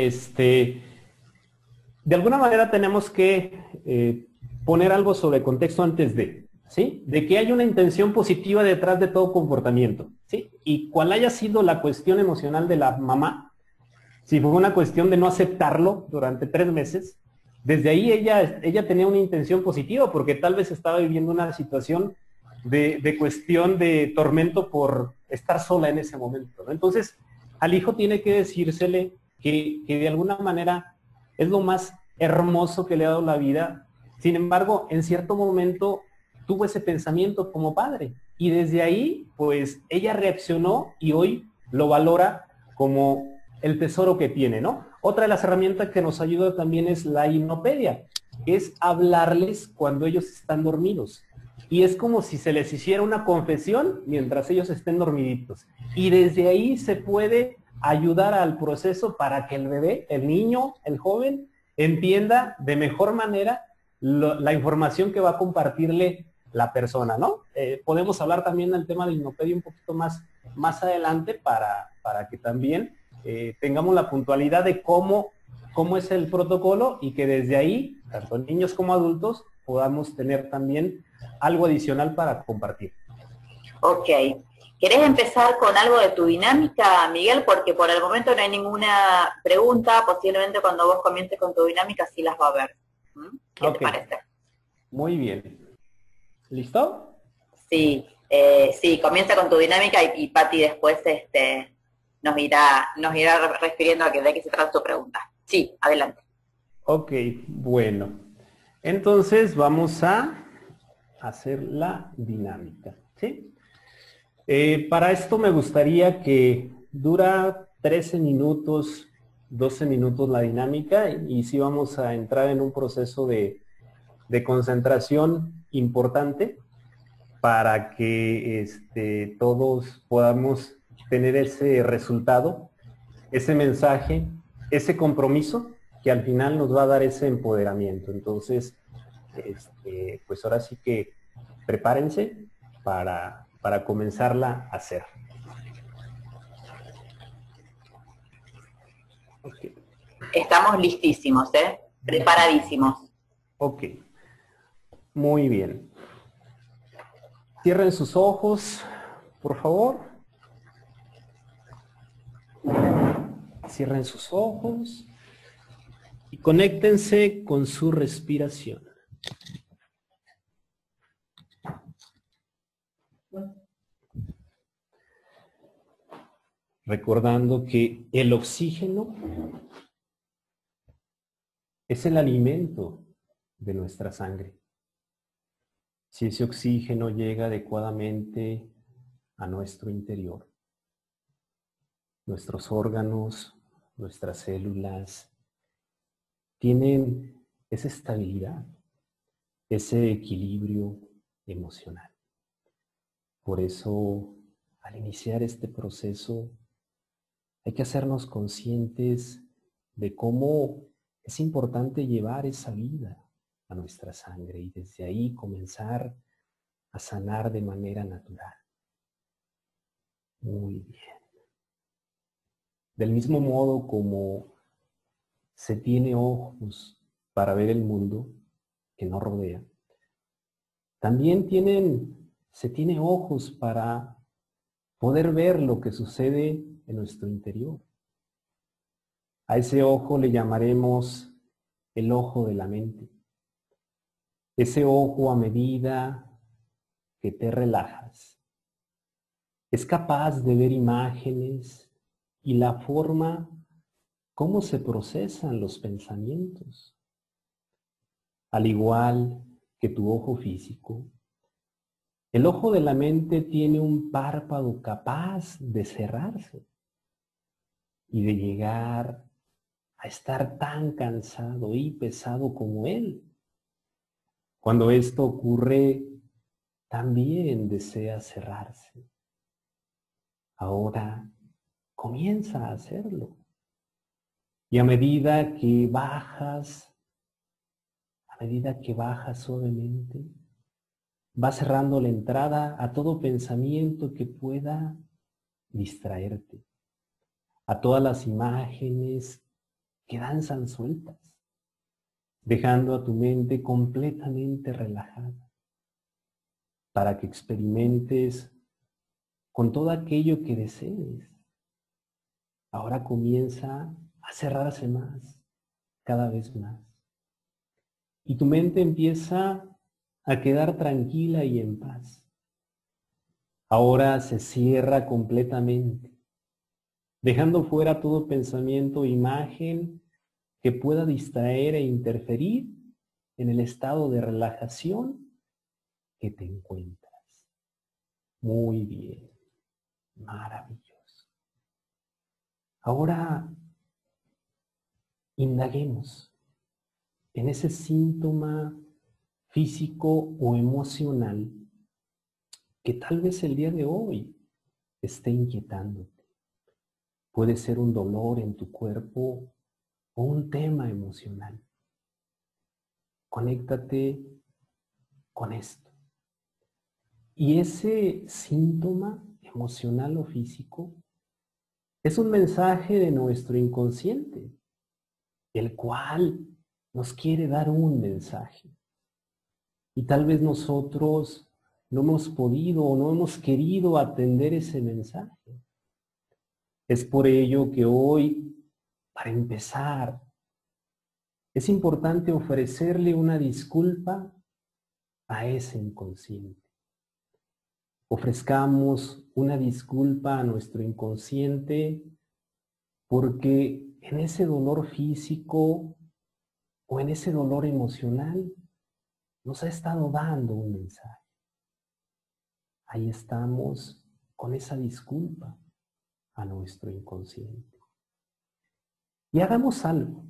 De alguna manera tenemos que poner algo sobre contexto antes de, ¿sí? De que hay una intención positiva detrás de todo comportamiento, ¿sí? Y cuál haya sido la cuestión emocional de la mamá, si fue una cuestión de no aceptarlo durante 3 meses, desde ahí ella tenía una intención positiva porque tal vez estaba viviendo una situación de cuestión de tormento por estar sola en ese momento, ¿no? Entonces, al hijo tiene que decírsele que de alguna manera es lo más hermoso que le ha dado la vida. Sin embargo, en cierto momento tuvo ese pensamiento como padre y desde ahí, pues ella reaccionó y hoy lo valora como el tesoro que tiene, ¿no? Otra de las herramientas que nos ayuda también es la hipnopedia, que es hablarles cuando ellos están dormidos. Y es como si se les hiciera una confesión mientras ellos estén dormiditos. Y desde ahí se puede ayudar al proceso para que el bebé, el niño, el joven, entienda de mejor manera la información que va a compartirle la persona, ¿no? Podemos hablar también del tema de hipnopedia un poquito más adelante para que también tengamos la puntualidad de cómo es el protocolo y que desde ahí, tanto niños como adultos, podamos tener también algo adicional para compartir. Ok. ¿Querés empezar con algo de tu dinámica, Miguel? Porque por el momento no hay ninguna pregunta. Posiblemente cuando vos comiences con tu dinámica sí las va a ver. ¿Qué te parece? Muy bien. ¿Listo? Sí, sí, comienza con tu dinámica y Patti después nos irá refiriendo a de qué se trata tu pregunta. Sí, adelante. Ok, bueno. Entonces vamos a hacer la dinámica, ¿sí? Para esto me gustaría que dura 13 minutos, 12 minutos la dinámica y sí vamos a entrar en un proceso de concentración importante para que todos podamos tener ese resultado, ese mensaje, ese compromiso que al final nos va a dar ese empoderamiento. Entonces, pues ahora sí que prepárense para comenzarla a hacer. Okay. Estamos listísimos, preparadísimos. Ok, muy bien. Cierren sus ojos, por favor. Cierren sus ojos y conéctense con su respiración. Recordando que el oxígeno es el alimento de nuestra sangre. Si ese oxígeno llega adecuadamente a nuestro interior, nuestros órganos, nuestras células, tienen esa estabilidad, ese equilibrio emocional. Por eso, al iniciar este proceso, hay que hacernos conscientes de cómo es importante llevar esa vida a nuestra sangre y desde ahí comenzar a sanar de manera natural. Muy bien. Del mismo modo como se tiene ojos para ver el mundo que nos rodea, también se tiene ojos para poder ver lo que sucede en nuestro interior. A ese ojo le llamaremos el ojo de la mente. Ese ojo, a medida que te relajas, es capaz de ver imágenes y la forma cómo se procesan los pensamientos. Al igual que tu ojo físico, el ojo de la mente tiene un párpado capaz de cerrarse y de llegar a estar tan cansado y pesado como él. Cuando esto ocurre, también desea cerrarse. Ahora comienza a hacerlo. Y a medida que bajas suavemente, va cerrando la entrada a todo pensamiento que pueda distraerte, a todas las imágenes que danzan sueltas, dejando a tu mente completamente relajada, para que experimentes con todo aquello que desees. Ahora comienza a cerrarse más, cada vez más. Y tu mente empieza a quedar tranquila y en paz. Ahora se cierra completamente, dejando fuera todo pensamiento o imagen que pueda distraer e interferir en el estado de relajación que te encuentras. Muy bien, maravilloso. Ahora indaguemos en ese síntoma físico o emocional que tal vez el día de hoy esté inquietándote. Puede ser un dolor en tu cuerpo o un tema emocional. Conéctate con esto. Y ese síntoma emocional o físico es un mensaje de nuestro inconsciente, el cual nos quiere dar un mensaje. Y tal vez nosotros no hemos podido o no hemos querido atender ese mensaje. Es por ello que hoy, para empezar, es importante ofrecerle una disculpa a ese inconsciente. Ofrezcamos una disculpa a nuestro inconsciente porque en ese dolor físico o en ese dolor emocional nos ha estado dando un mensaje. Ahí estamos con esa disculpa a nuestro inconsciente. Y hagamos algo.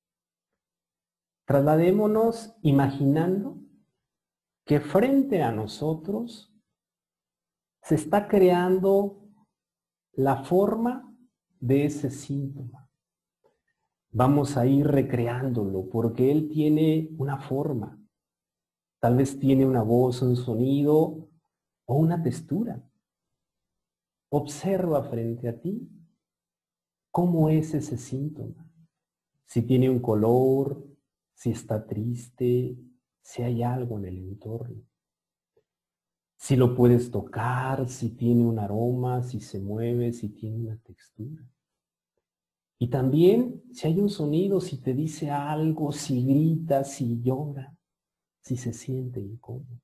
Trasladémonos imaginando que frente a nosotros se está creando la forma de ese síntoma. Vamos a ir recreándolo porque él tiene una forma. Tal vez tiene una voz, un sonido o una textura. Observa frente a ti cómo es ese síntoma. Si tiene un color, si está triste, si hay algo en el entorno. Si lo puedes tocar, si tiene un aroma, si se mueve, si tiene una textura. Y también si hay un sonido, si te dice algo, si grita, si llora, si se siente incómodo.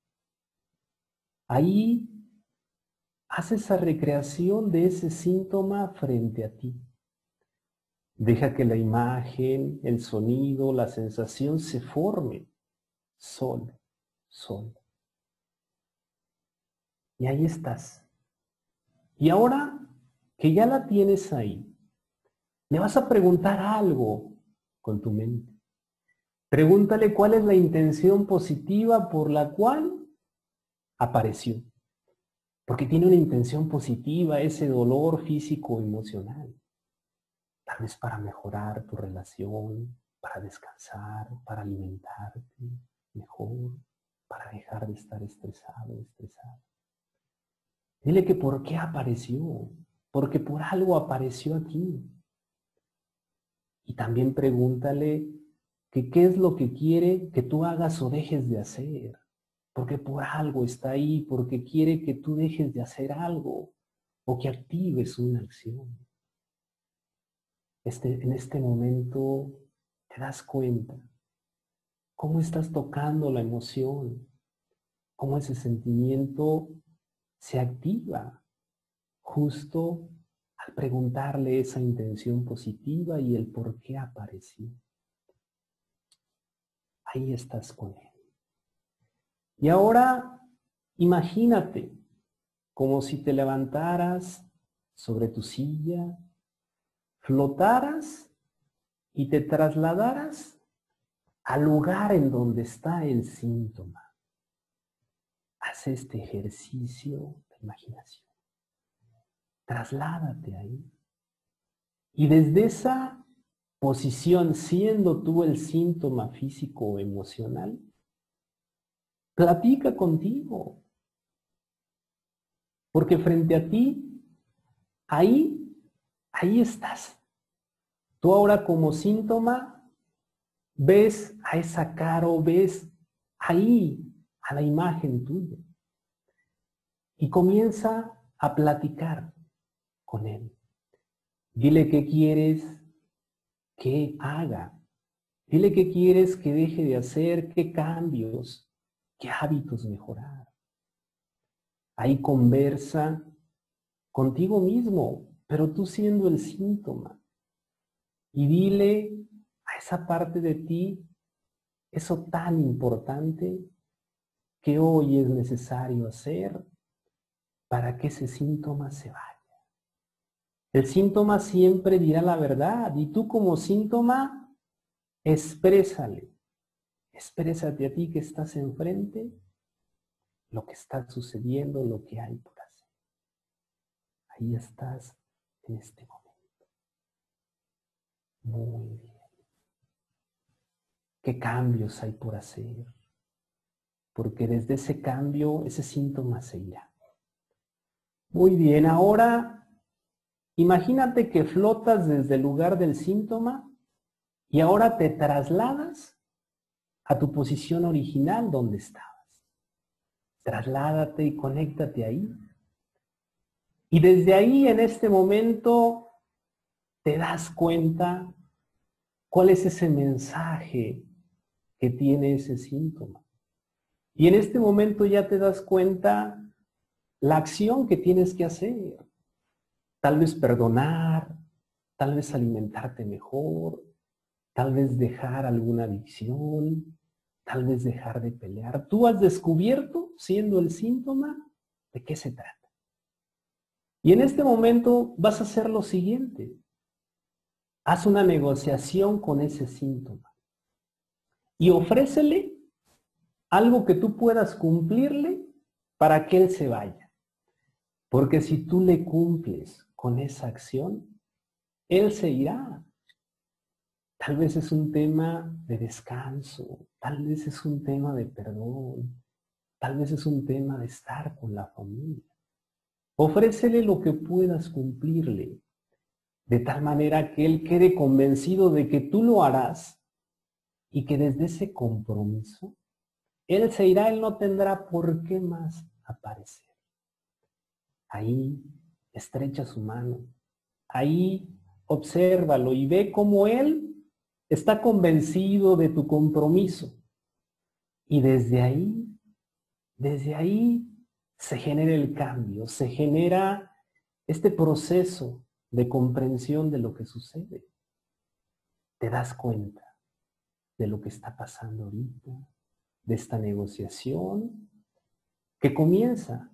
Ahí haz esa recreación de ese síntoma frente a ti. Deja que la imagen, el sonido, la sensación se forme solo. Y ahí estás. Y ahora que ya la tienes ahí, le vas a preguntar algo con tu mente. Pregúntale cuál es la intención positiva por la cual apareció. Porque tiene una intención positiva ese dolor físico o emocional. Tal vez para mejorar tu relación, para descansar, para alimentarte mejor, para dejar de estar estresado, estresado. Dile que por qué apareció, porque por algo apareció aquí. Y también pregúntale que qué es lo que quiere que tú hagas o dejes de hacer. Porque por algo está ahí, porque quiere que tú dejes de hacer algo o que actives una acción. En este momento te das cuenta cómo estás tocando la emoción, cómo ese sentimiento se activa justo al preguntarle esa intención positiva y el por qué apareció. Ahí estás con él. Y ahora imagínate como si te levantaras sobre tu silla, flotaras y te trasladaras al lugar en donde está el síntoma. Haz este ejercicio de imaginación. Trasládate ahí. Y desde esa posición, siendo tú el síntoma físico o emocional, platica contigo. Porque frente a ti, ahí estás. Tú ahora como síntoma ves a esa cara o ves ahí a la imagen tuya. Y comienza a platicar con él. Dile qué quieres que haga. Dile qué quieres que deje de hacer, qué cambios, qué hábitos mejorar. Ahí conversa contigo mismo, pero tú siendo el síntoma. Y dile a esa parte de ti eso tan importante que hoy es necesario hacer para que ese síntoma se vaya. El síntoma siempre dirá la verdad y tú como síntoma, exprésate a ti que estás enfrente, lo que está sucediendo, lo que hay por hacer. Ahí estás en este momento. Muy bien. ¿Qué cambios hay por hacer? Porque desde ese cambio, ese síntoma se irá. Muy bien, ahora imagínate que flotas desde el lugar del síntoma y ahora te trasladas a tu posición original donde estabas. Trasládate y conéctate ahí. Y desde ahí, en este momento, te das cuenta cuál es ese mensaje que tiene ese síntoma. Y en este momento ya te das cuenta la acción que tienes que hacer. Tal vez perdonar, tal vez alimentarte mejor, tal vez dejar alguna adicción, tal vez dejar de pelear. Tú has descubierto, siendo el síntoma, de qué se trata. Y en este momento vas a hacer lo siguiente. Haz una negociación con ese síntoma y ofrécele algo que tú puedas cumplirle para que él se vaya. Porque si tú le cumples con esa acción, él se irá. Tal vez es un tema de descanso, tal vez es un tema de perdón, tal vez es un tema de estar con la familia. Ofrécele lo que puedas cumplirle, de tal manera que él quede convencido de que tú lo harás y que desde ese compromiso, él se irá, él no tendrá por qué más aparecer. Ahí estrecha su mano, ahí obsérvalo y ve cómo él está convencido de tu compromiso. Y desde ahí se genera el cambio, se genera este proceso de comprensión de lo que sucede. Te das cuenta de lo que está pasando ahorita, de esta negociación que comienza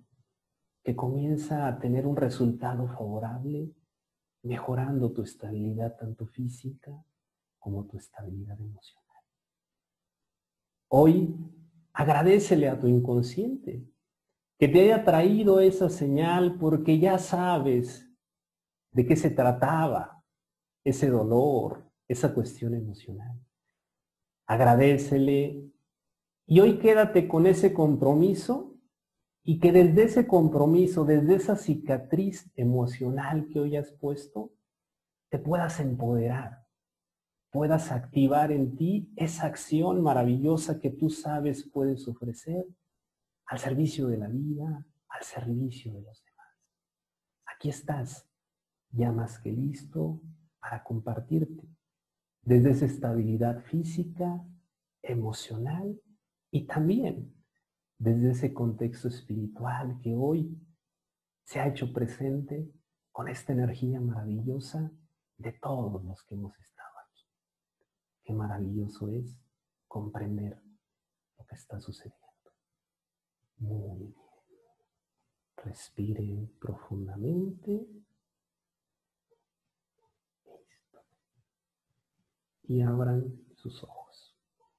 a tener un resultado favorable, mejorando tu estabilidad tanto física como tu estabilidad emocional. Hoy agradécele a tu inconsciente que te haya traído esa señal porque ya sabes de qué se trataba ese dolor, esa cuestión emocional. Agradécele y hoy quédate con ese compromiso y que desde ese compromiso, desde esa cicatriz emocional que hoy has puesto, te puedas empoderar, puedas activar en ti esa acción maravillosa que tú sabes puedes ofrecer al servicio de la vida, al servicio de los demás. Aquí estás, ya más que listo para compartirte desde esa estabilidad física, emocional y también desde ese contexto espiritual que hoy se ha hecho presente con esta energía maravillosa de todos los que hemos estado aquí. Qué maravilloso es comprender lo que está sucediendo. Muy bien. Respiren profundamente. Listo. Y abran sus ojos.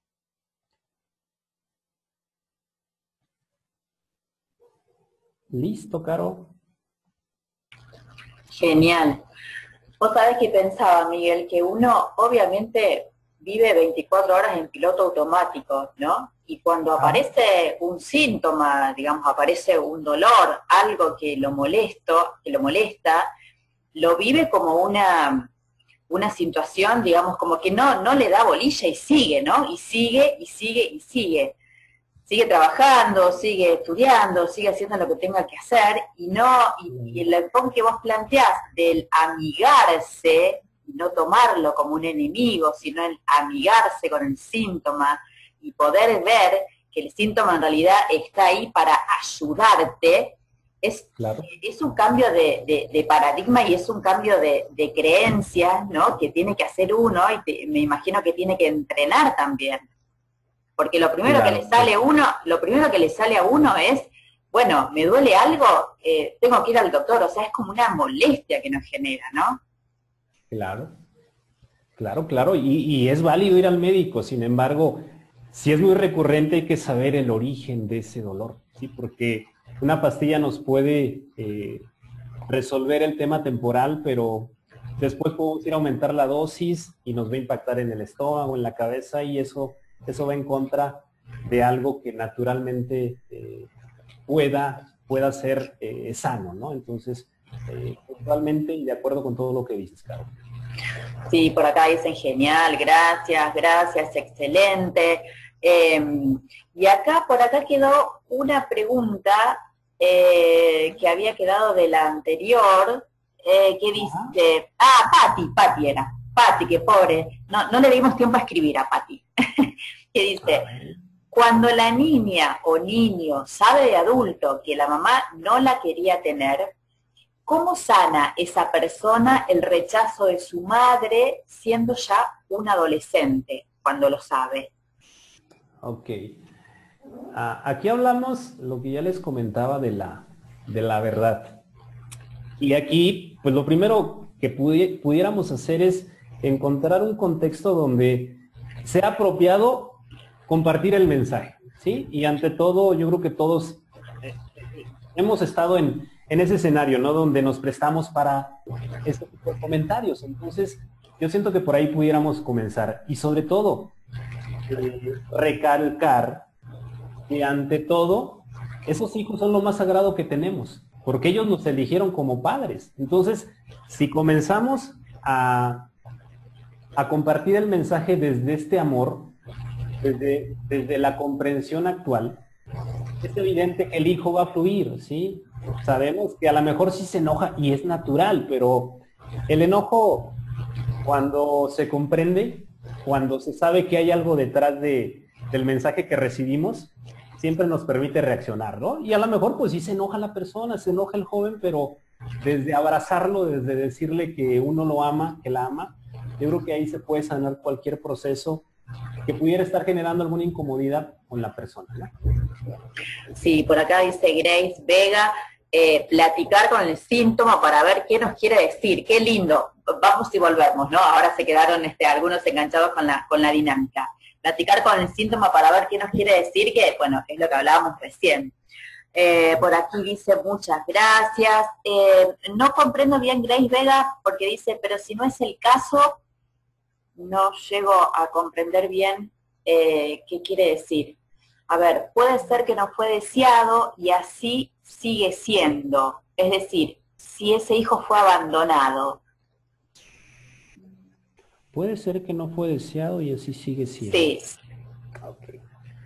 ¿Listo, Caro? Genial. Vos sabés que pensaba, Miguel, que uno obviamente vive 24 horas en piloto automático, ¿no? Y cuando aparece un síntoma, digamos, aparece un dolor, algo que lo molesta, lo vive como una situación, digamos, como que no le da bolilla y sigue, ¿no? Y sigue, y sigue, y sigue. Sigue trabajando, sigue estudiando, sigue haciendo lo que tenga que hacer, y el enfoque que vos planteás del amigarse, no tomarlo como un enemigo, sino el amigarse con el síntoma y poder ver que el síntoma en realidad está ahí para ayudarte, es un cambio de paradigma y es un cambio de creencias, ¿no? Que tiene que hacer uno y me imagino que tiene que entrenar también. Porque lo primero que le sale a uno es, bueno, me duele algo, tengo que ir al doctor, o sea, es como una molestia que nos genera, ¿no? Claro, y es válido ir al médico, sin embargo, si es muy recurrente hay que saber el origen de ese dolor, ¿sí? Porque una pastilla nos puede resolver el tema temporal, pero después podemos ir a aumentar la dosis y nos va a impactar en el estómago, en la cabeza, y eso va en contra de algo que naturalmente pueda ser sano, ¿no? Entonces, totalmente y de acuerdo con todo lo que dices, Caro. Sí, por acá dicen genial, gracias, excelente. Y por acá quedó una pregunta que había quedado de la anterior, que dice, Pati era, Pati, que pobre, no le dimos tiempo a escribir a Pati, que dice, cuando la niña o niño sabe de adulto que la mamá no la quería tener, ¿cómo sana esa persona el rechazo de su madre siendo ya un adolescente cuando lo sabe? Ok. Aquí hablamos lo que ya les comentaba de la verdad. Y aquí, pues lo primero que pudiéramos hacer es encontrar un contexto donde sea apropiado compartir el mensaje, ¿sí? Y ante todo, yo creo que todos hemos estado en ese escenario, ¿no? Donde nos prestamos para este tipo de comentarios. Entonces, yo siento que por ahí pudiéramos comenzar. Y sobre todo, recalcar que ante todo, esos hijos son lo más sagrado que tenemos, porque ellos nos eligieron como padres. Entonces, si comenzamos a compartir el mensaje desde este amor, desde la comprensión actual, es evidente que el hijo va a fluir, ¿sí? Sabemos que a lo mejor sí se enoja y es natural, pero el enojo, cuando se comprende, cuando se sabe que hay algo detrás del mensaje que recibimos, siempre nos permite reaccionar, ¿no? Y a lo mejor pues sí se enoja la persona, se enoja el joven, pero desde abrazarlo, desde decirle que uno lo ama, que la ama, yo creo que ahí se puede sanar cualquier proceso que pudiera estar generando alguna incomodidad con la persona, ¿no? Sí, por acá dice Grace Vega, platicar con el síntoma para ver qué nos quiere decir. Qué lindo. Vamos y volvemos, ¿no? Ahora se quedaron algunos enganchados con la dinámica. platicar con el síntoma para ver qué nos quiere decir, que bueno, es lo que hablábamos recién. Por aquí dice muchas gracias. No comprendo bien Grace Vega porque dice, pero si no es el caso, no llego a comprender bien qué quiere decir. A ver, puede ser que no fue deseado y así sigue siendo. Es decir, si ese hijo fue abandonado. Puede ser que no fue deseado y así sigue siendo. Sí. Okay.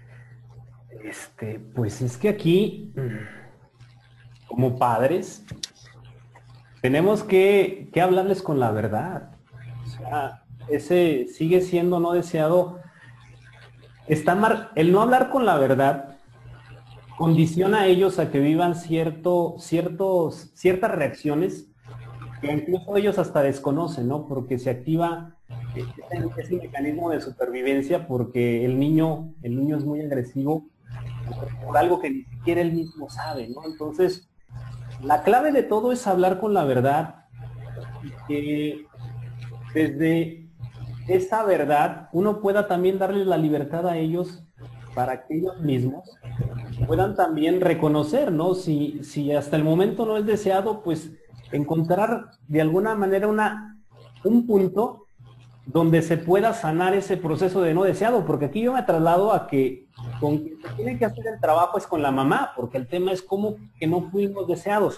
Pues es que aquí, como padres, tenemos que hablarles con la verdad. O sea, ese sigue siendo no deseado. El no hablar con la verdad condiciona a ellos a que vivan ciertas reacciones que incluso ellos hasta desconocen, ¿no? Porque se activa ese mecanismo de supervivencia porque el niño es muy agresivo por algo que ni siquiera él mismo sabe, ¿no? Entonces, la clave de todo es hablar con la verdad y que desde esa verdad uno pueda también darles la libertad a ellos para que ellos mismos puedan también reconocer, ¿no? Si hasta el momento no es deseado, pues encontrar de alguna manera un punto donde se pueda sanar ese proceso de no deseado, porque aquí yo me traslado a que con quien se tiene que hacer el trabajo es con la mamá, porque el tema es cómo que no fuimos deseados.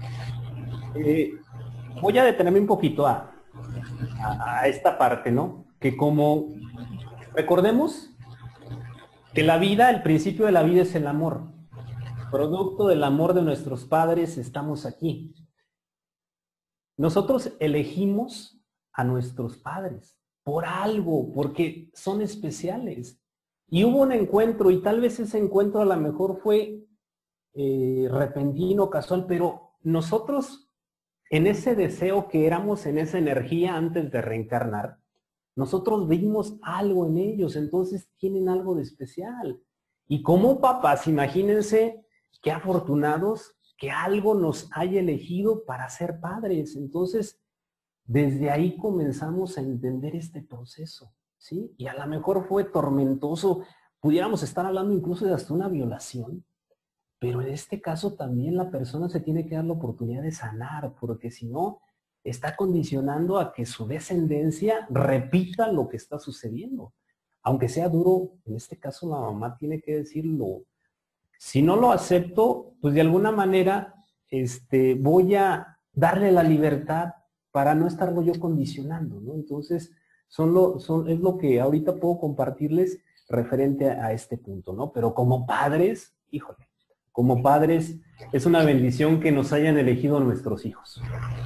Voy a detenerme un poquito a esta parte, ¿no? Que como recordemos que la vida, el principio de la vida es el amor. Producto del amor de nuestros padres estamos aquí. Nosotros elegimos a nuestros padres por algo, porque son especiales. Y hubo un encuentro y tal vez ese encuentro a lo mejor fue repentino, casual, pero nosotros en ese deseo que éramos, en esa energía antes de reencarnar, nosotros vimos algo en ellos, entonces tienen algo de especial. Y como papás, imagínense qué afortunados que algo nos haya elegido para ser padres. Entonces, desde ahí comenzamos a entender este proceso, ¿sí? Y a lo mejor fue tormentoso, pudiéramos estar hablando incluso de hasta una violación, pero en este caso también la persona se tiene que dar la oportunidad de sanar, porque si no, está condicionando a que su descendencia repita lo que está sucediendo. Aunque sea duro, en este caso la mamá tiene que decirlo. Si no lo acepto, pues de alguna manera voy a darle la libertad para no estarlo yo condicionando, ¿no? Entonces, es lo que ahorita puedo compartirles referente a este punto, ¿no? Pero como padres, híjole, como padres es una bendición que nos hayan elegido nuestros hijos.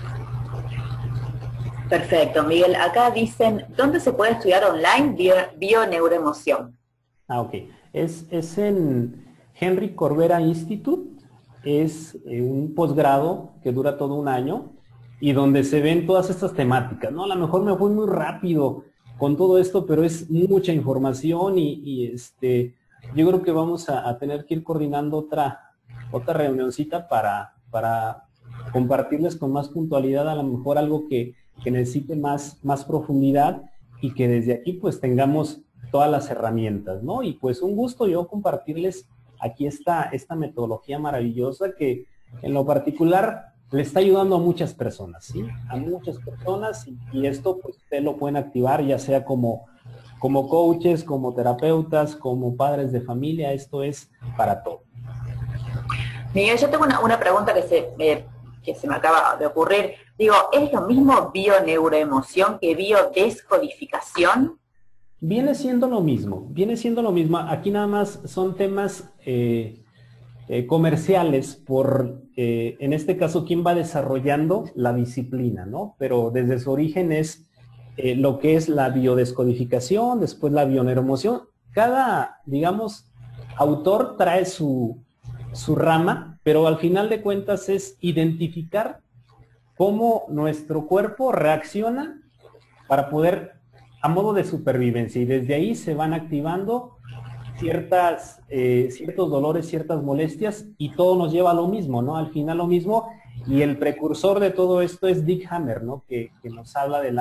Perfecto, Miguel. Acá dicen, ¿dónde se puede estudiar online bio-neuroemoción? Ok. Es en Henry Corbera Institute. Es un posgrado que dura todo un año y donde se ven todas estas temáticas, ¿no? A lo mejor me fui muy rápido con todo esto, pero es mucha información y yo creo que vamos a tener que ir coordinando otra reunioncita para compartirles con más puntualidad a lo mejor algo que necesite más profundidad y que desde aquí pues tengamos todas las herramientas, ¿no? Y pues un gusto yo compartirles aquí esta metodología maravillosa que en lo particular le está ayudando a muchas personas, ¿sí? A muchas personas y esto pues ustedes lo pueden activar ya sea como coaches, como terapeutas, como padres de familia, esto es para todo. Miguel, yo tengo una pregunta que se me acaba de ocurrir. Digo, ¿es lo mismo bio-neuroemoción que biodescodificación? Viene siendo lo mismo. Aquí nada más son temas comerciales por, en este caso, quién va desarrollando la disciplina, ¿no? Pero desde su origen es lo que es la biodescodificación, después la bioneuroemoción. Cada, digamos, autor trae su rama, pero al final de cuentas es identificar cómo nuestro cuerpo reacciona para poder, a modo de supervivencia, y desde ahí se van activando ciertos dolores, ciertas molestias, y todo nos lleva a lo mismo, ¿no? Al final lo mismo, y el precursor de todo esto es Dick Hammer, ¿no? Que nos habla de la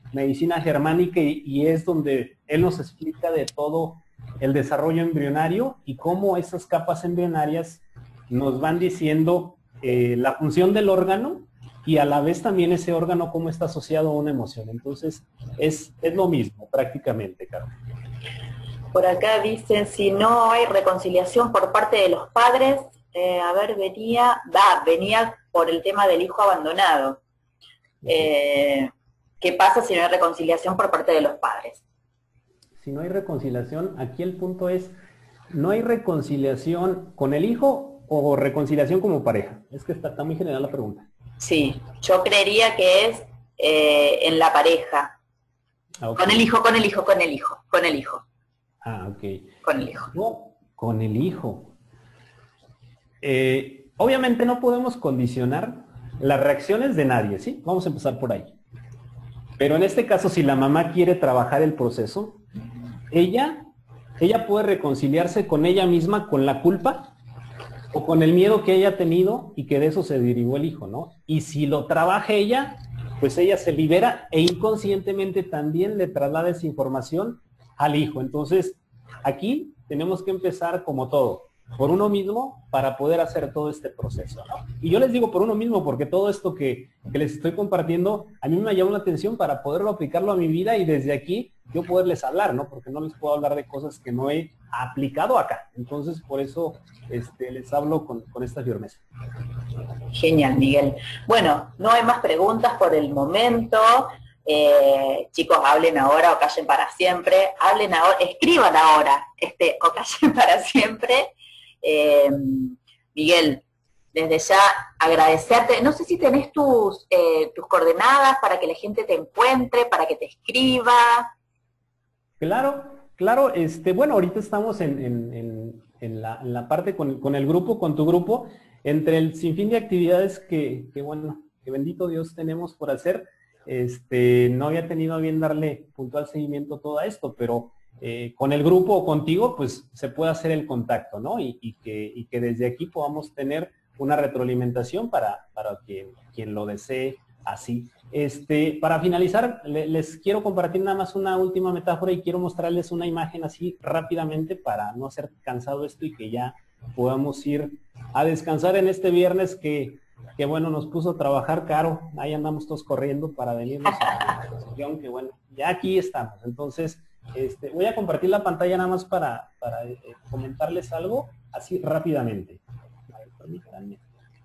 medicina germánica y es donde él nos explica de todo el desarrollo embrionario y cómo esas capas embrionarias nos van diciendo la función del órgano y a la vez también ese órgano cómo está asociado a una emoción. Entonces, es lo mismo prácticamente, Carlos. Por acá dicen, si no hay reconciliación por parte de los padres, venía por el tema del hijo abandonado. ¿Qué pasa si no hay reconciliación por parte de los padres? Si no hay reconciliación, aquí el punto es, ¿no hay reconciliación con el hijo o reconciliación como pareja? Es que está muy general la pregunta. Sí, yo creería que es en la pareja. Okay. Con el hijo. Ah, ok. Con el hijo. No, con el hijo. Obviamente no podemos condicionar las reacciones de nadie, ¿sí? Vamos a empezar por ahí. Pero en este caso, si la mamá quiere trabajar el proceso, ella puede reconciliarse con ella misma, con la culpa o con el miedo que ella ha tenido y que de eso se derivó el hijo, ¿no? Y si lo trabaja ella, pues ella se libera e inconscientemente también le traslada esa información al hijo. Entonces, aquí tenemos que empezar como todo, por uno mismo para poder hacer todo este proceso, ¿no? Y yo les digo por uno mismo porque todo esto que les estoy compartiendo a mí me llamó la atención para poderlo aplicarlo a mi vida y desde aquí yo poderles hablar, ¿no? Porque no les puedo hablar de cosas que no he aplicado acá. Entonces, por eso les hablo con esta firmeza. Genial, Miguel. Bueno, no hay más preguntas por el momento. Chicos, hablen ahora o callen para siempre. Hablen ahora, escriban ahora, o callen para siempre. Miguel, desde ya agradecerte. No sé si tenés tus coordenadas para que la gente te encuentre, para que te escriba. Claro. Bueno, ahorita estamos en la parte con el grupo, con tu grupo, entre el sinfín de actividades que bendito Dios tenemos por hacer. No había tenido a bien darle puntual seguimiento a todo esto, pero con el grupo o contigo, pues se puede hacer el contacto, ¿no? Y que desde aquí podamos tener una retroalimentación para quien lo desee así. Para finalizar, les quiero compartir nada más una última metáfora y quiero mostrarles una imagen así rápidamente para no hacer cansado esto y que ya podamos ir a descansar en este viernes que bueno, nos puso a trabajar caro. Ahí andamos todos corriendo para venirnos a la sesión, que bueno, ya aquí estamos. Entonces, voy a compartir la pantalla nada más para comentarles algo así rápidamente. A ver, permítanme.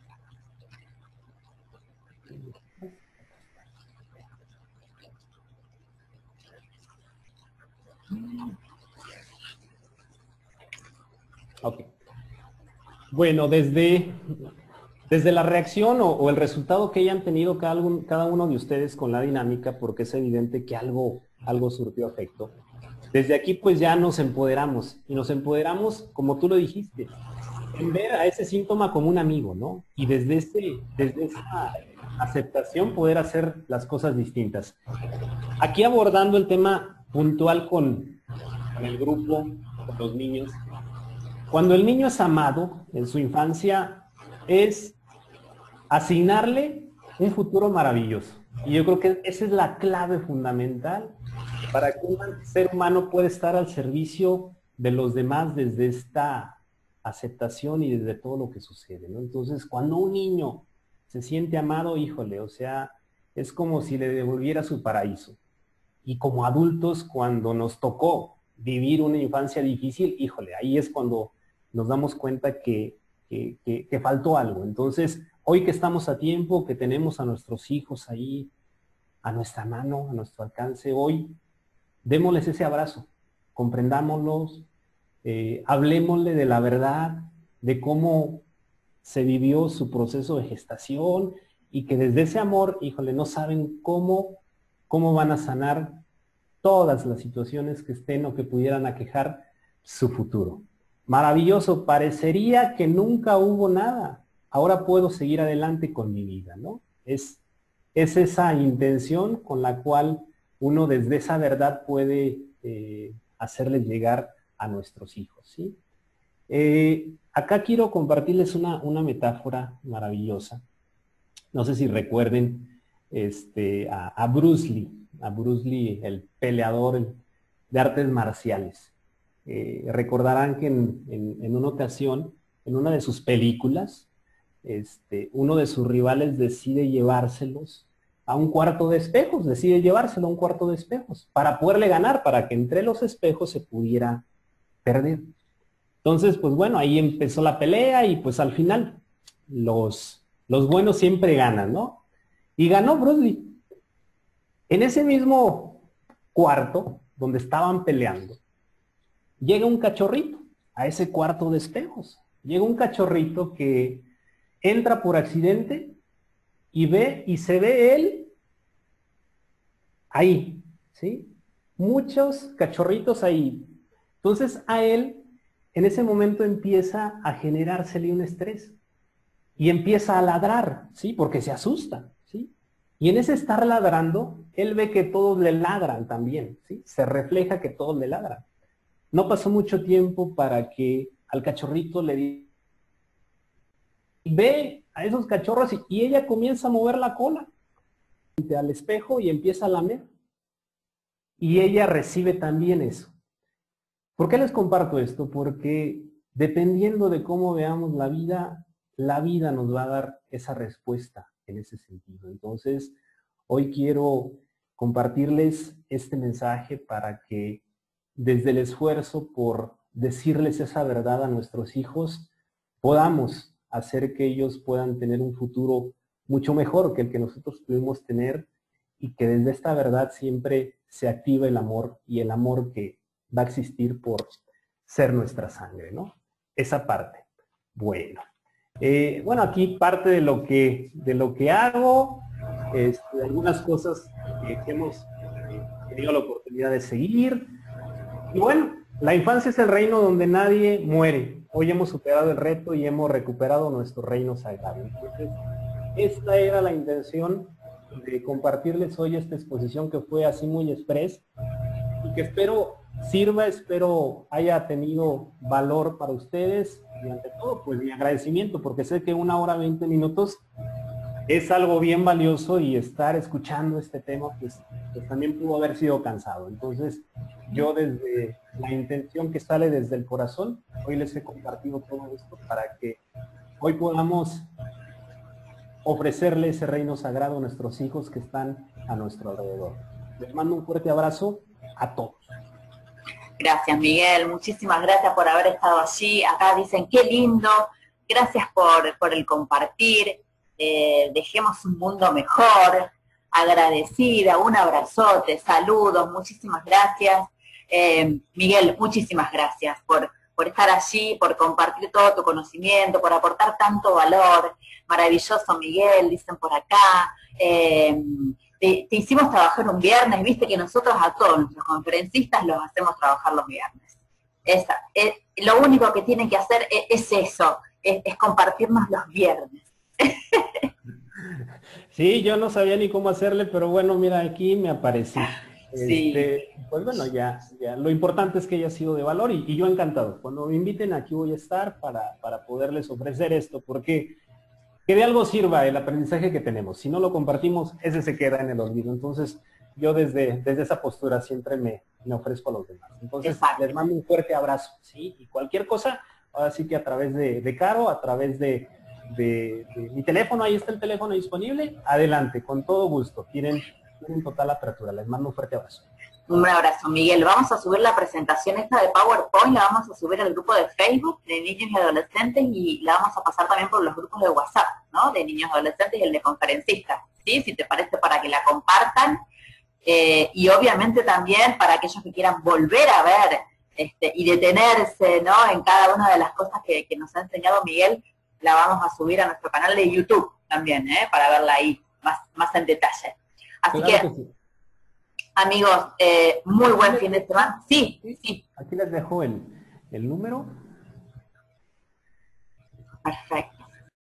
Ok. Bueno, desde la reacción o el resultado que hayan tenido cada uno de ustedes con la dinámica, porque es evidente que algo surtió efecto. Desde aquí pues ya nos empoderamos, y nos empoderamos, como tú lo dijiste, en ver a ese síntoma como un amigo, ¿no? Y desde esa aceptación poder hacer las cosas distintas. Aquí abordando el tema puntual con el grupo, con los niños. Cuando el niño es amado en su infancia, es asignarle un futuro maravilloso. Y yo creo que esa es la clave fundamental para que un ser humano pueda estar al servicio de los demás desde esta aceptación y desde todo lo que sucede, ¿no? Entonces, cuando un niño se siente amado, híjole, o sea, es como si le devolviera su paraíso. Y como adultos, cuando nos tocó vivir una infancia difícil, híjole, ahí es cuando nos damos cuenta que faltó algo. Entonces, hoy que estamos a tiempo, que tenemos a nuestros hijos ahí, a nuestra mano, a nuestro alcance, hoy, démosles ese abrazo, comprendámoslos, hablemosle de la verdad, de cómo se vivió su proceso de gestación y que desde ese amor, híjole, no saben cómo van a sanar todas las situaciones que estén o que pudieran aquejar su futuro. Maravilloso, parecería que nunca hubo nada. Ahora puedo seguir adelante con mi vida, ¿no? Es esa intención con la cual uno desde esa verdad puede hacerles llegar a nuestros hijos, ¿sí? Acá quiero compartirles una metáfora maravillosa. No sé si recuerden a Bruce Lee, el peleador de artes marciales. Recordarán que en una ocasión, en una de sus películas, uno de sus rivales decide llevárselos a un cuarto de espejos, para poderle ganar, para que entre los espejos se pudiera perder. Entonces, pues bueno, ahí empezó la pelea y pues al final los buenos siempre ganan, ¿no? Y ganó Bruce Lee. En ese mismo cuarto donde estaban peleando, llega un cachorrito a ese cuarto de espejos. Llega un cachorrito que entra por accidente y se ve él ahí, ¿sí? Muchos cachorritos ahí. Entonces a él en ese momento empieza a generársele un estrés y empieza a ladrar, ¿sí? Porque se asusta, ¿sí? Y en ese estar ladrando, él ve que todos le ladran también, ¿sí? Se refleja que todos le ladran. No pasó mucho tiempo para que al cachorrito ve a esos cachorros y ella comienza a mover la cola al espejo y empieza a lamer. Y ella recibe también eso. ¿Por qué les comparto esto? Porque dependiendo de cómo veamos la vida nos va a dar esa respuesta en ese sentido. Entonces, hoy quiero compartirles este mensaje para que desde el esfuerzo por decirles esa verdad a nuestros hijos, podamos hacer que ellos puedan tener un futuro mucho mejor que el que nosotros pudimos tener y que desde esta verdad siempre se activa el amor y el amor que va a existir por ser nuestra sangre, ¿no? Esa parte. Bueno. Bueno, aquí parte de lo que hago, algunas cosas que hemos tenido la oportunidad de seguir. Y bueno, la infancia es el reino donde nadie muere. Hoy hemos superado el reto y hemos recuperado nuestro reino sagrado. Entonces, esta era la intención de compartirles hoy esta exposición que fue así muy express y que espero sirva, espero haya tenido valor para ustedes y ante todo pues mi agradecimiento porque sé que 1 hora 20 minutos es algo bien valioso y estar escuchando este tema pues también pudo haber sido cansado. Entonces yo desde la intención que sale desde el corazón, hoy les he compartido todo esto para que hoy podamos ofrecerle ese reino sagrado a nuestros hijos que están a nuestro alrededor. Les mando un fuerte abrazo a todos. Gracias, Miguel. Muchísimas gracias por haber estado allí. Acá dicen, qué lindo. Gracias por el compartir. Dejemos un mundo mejor. Agradecida. Un abrazote. Saludos. Muchísimas gracias. Miguel, muchísimas gracias por estar allí, por compartir todo tu conocimiento, por aportar tanto valor. Maravilloso, Miguel, dicen por acá. Te hicimos trabajar un viernes, viste que nosotros a todos nuestros conferencistas los hacemos trabajar los viernes. Lo único que tienen que hacer es eso, es compartirnos los viernes. Sí, yo no sabía ni cómo hacerle, pero bueno, mira, aquí me aparecí. Sí. Pues bueno, ya, lo importante es que haya sido de valor y yo encantado. Cuando me inviten aquí voy a estar para poderles ofrecer esto, porque que de algo sirva el aprendizaje que tenemos. Si no lo compartimos, ese se queda en el olvido. Entonces, yo desde esa postura siempre me ofrezco a los demás. Entonces, exacto, les mando un fuerte abrazo, ¿sí? Y cualquier cosa, ahora sí que a través de Caro, a través de mi teléfono, ahí está el teléfono disponible, adelante, con todo gusto. Tienen total apertura. Les mando un fuerte abrazo. Un abrazo, Miguel. Vamos a subir la presentación esta de PowerPoint, la vamos a subir al grupo de Facebook de niños y adolescentes y la vamos a pasar también por los grupos de WhatsApp, ¿no? De niños y adolescentes y el de conferencistas, ¿sí? Si te parece, para que la compartan. Y obviamente también para aquellos que quieran volver a ver y detenerse, ¿no? En cada una de las cosas que nos ha enseñado Miguel, la vamos a subir a nuestro canal de YouTube también, para verla ahí más en detalle. Así claro que sí. Amigos, muy buen fin de semana. Sí, sí. Aquí les dejo el número. Perfecto.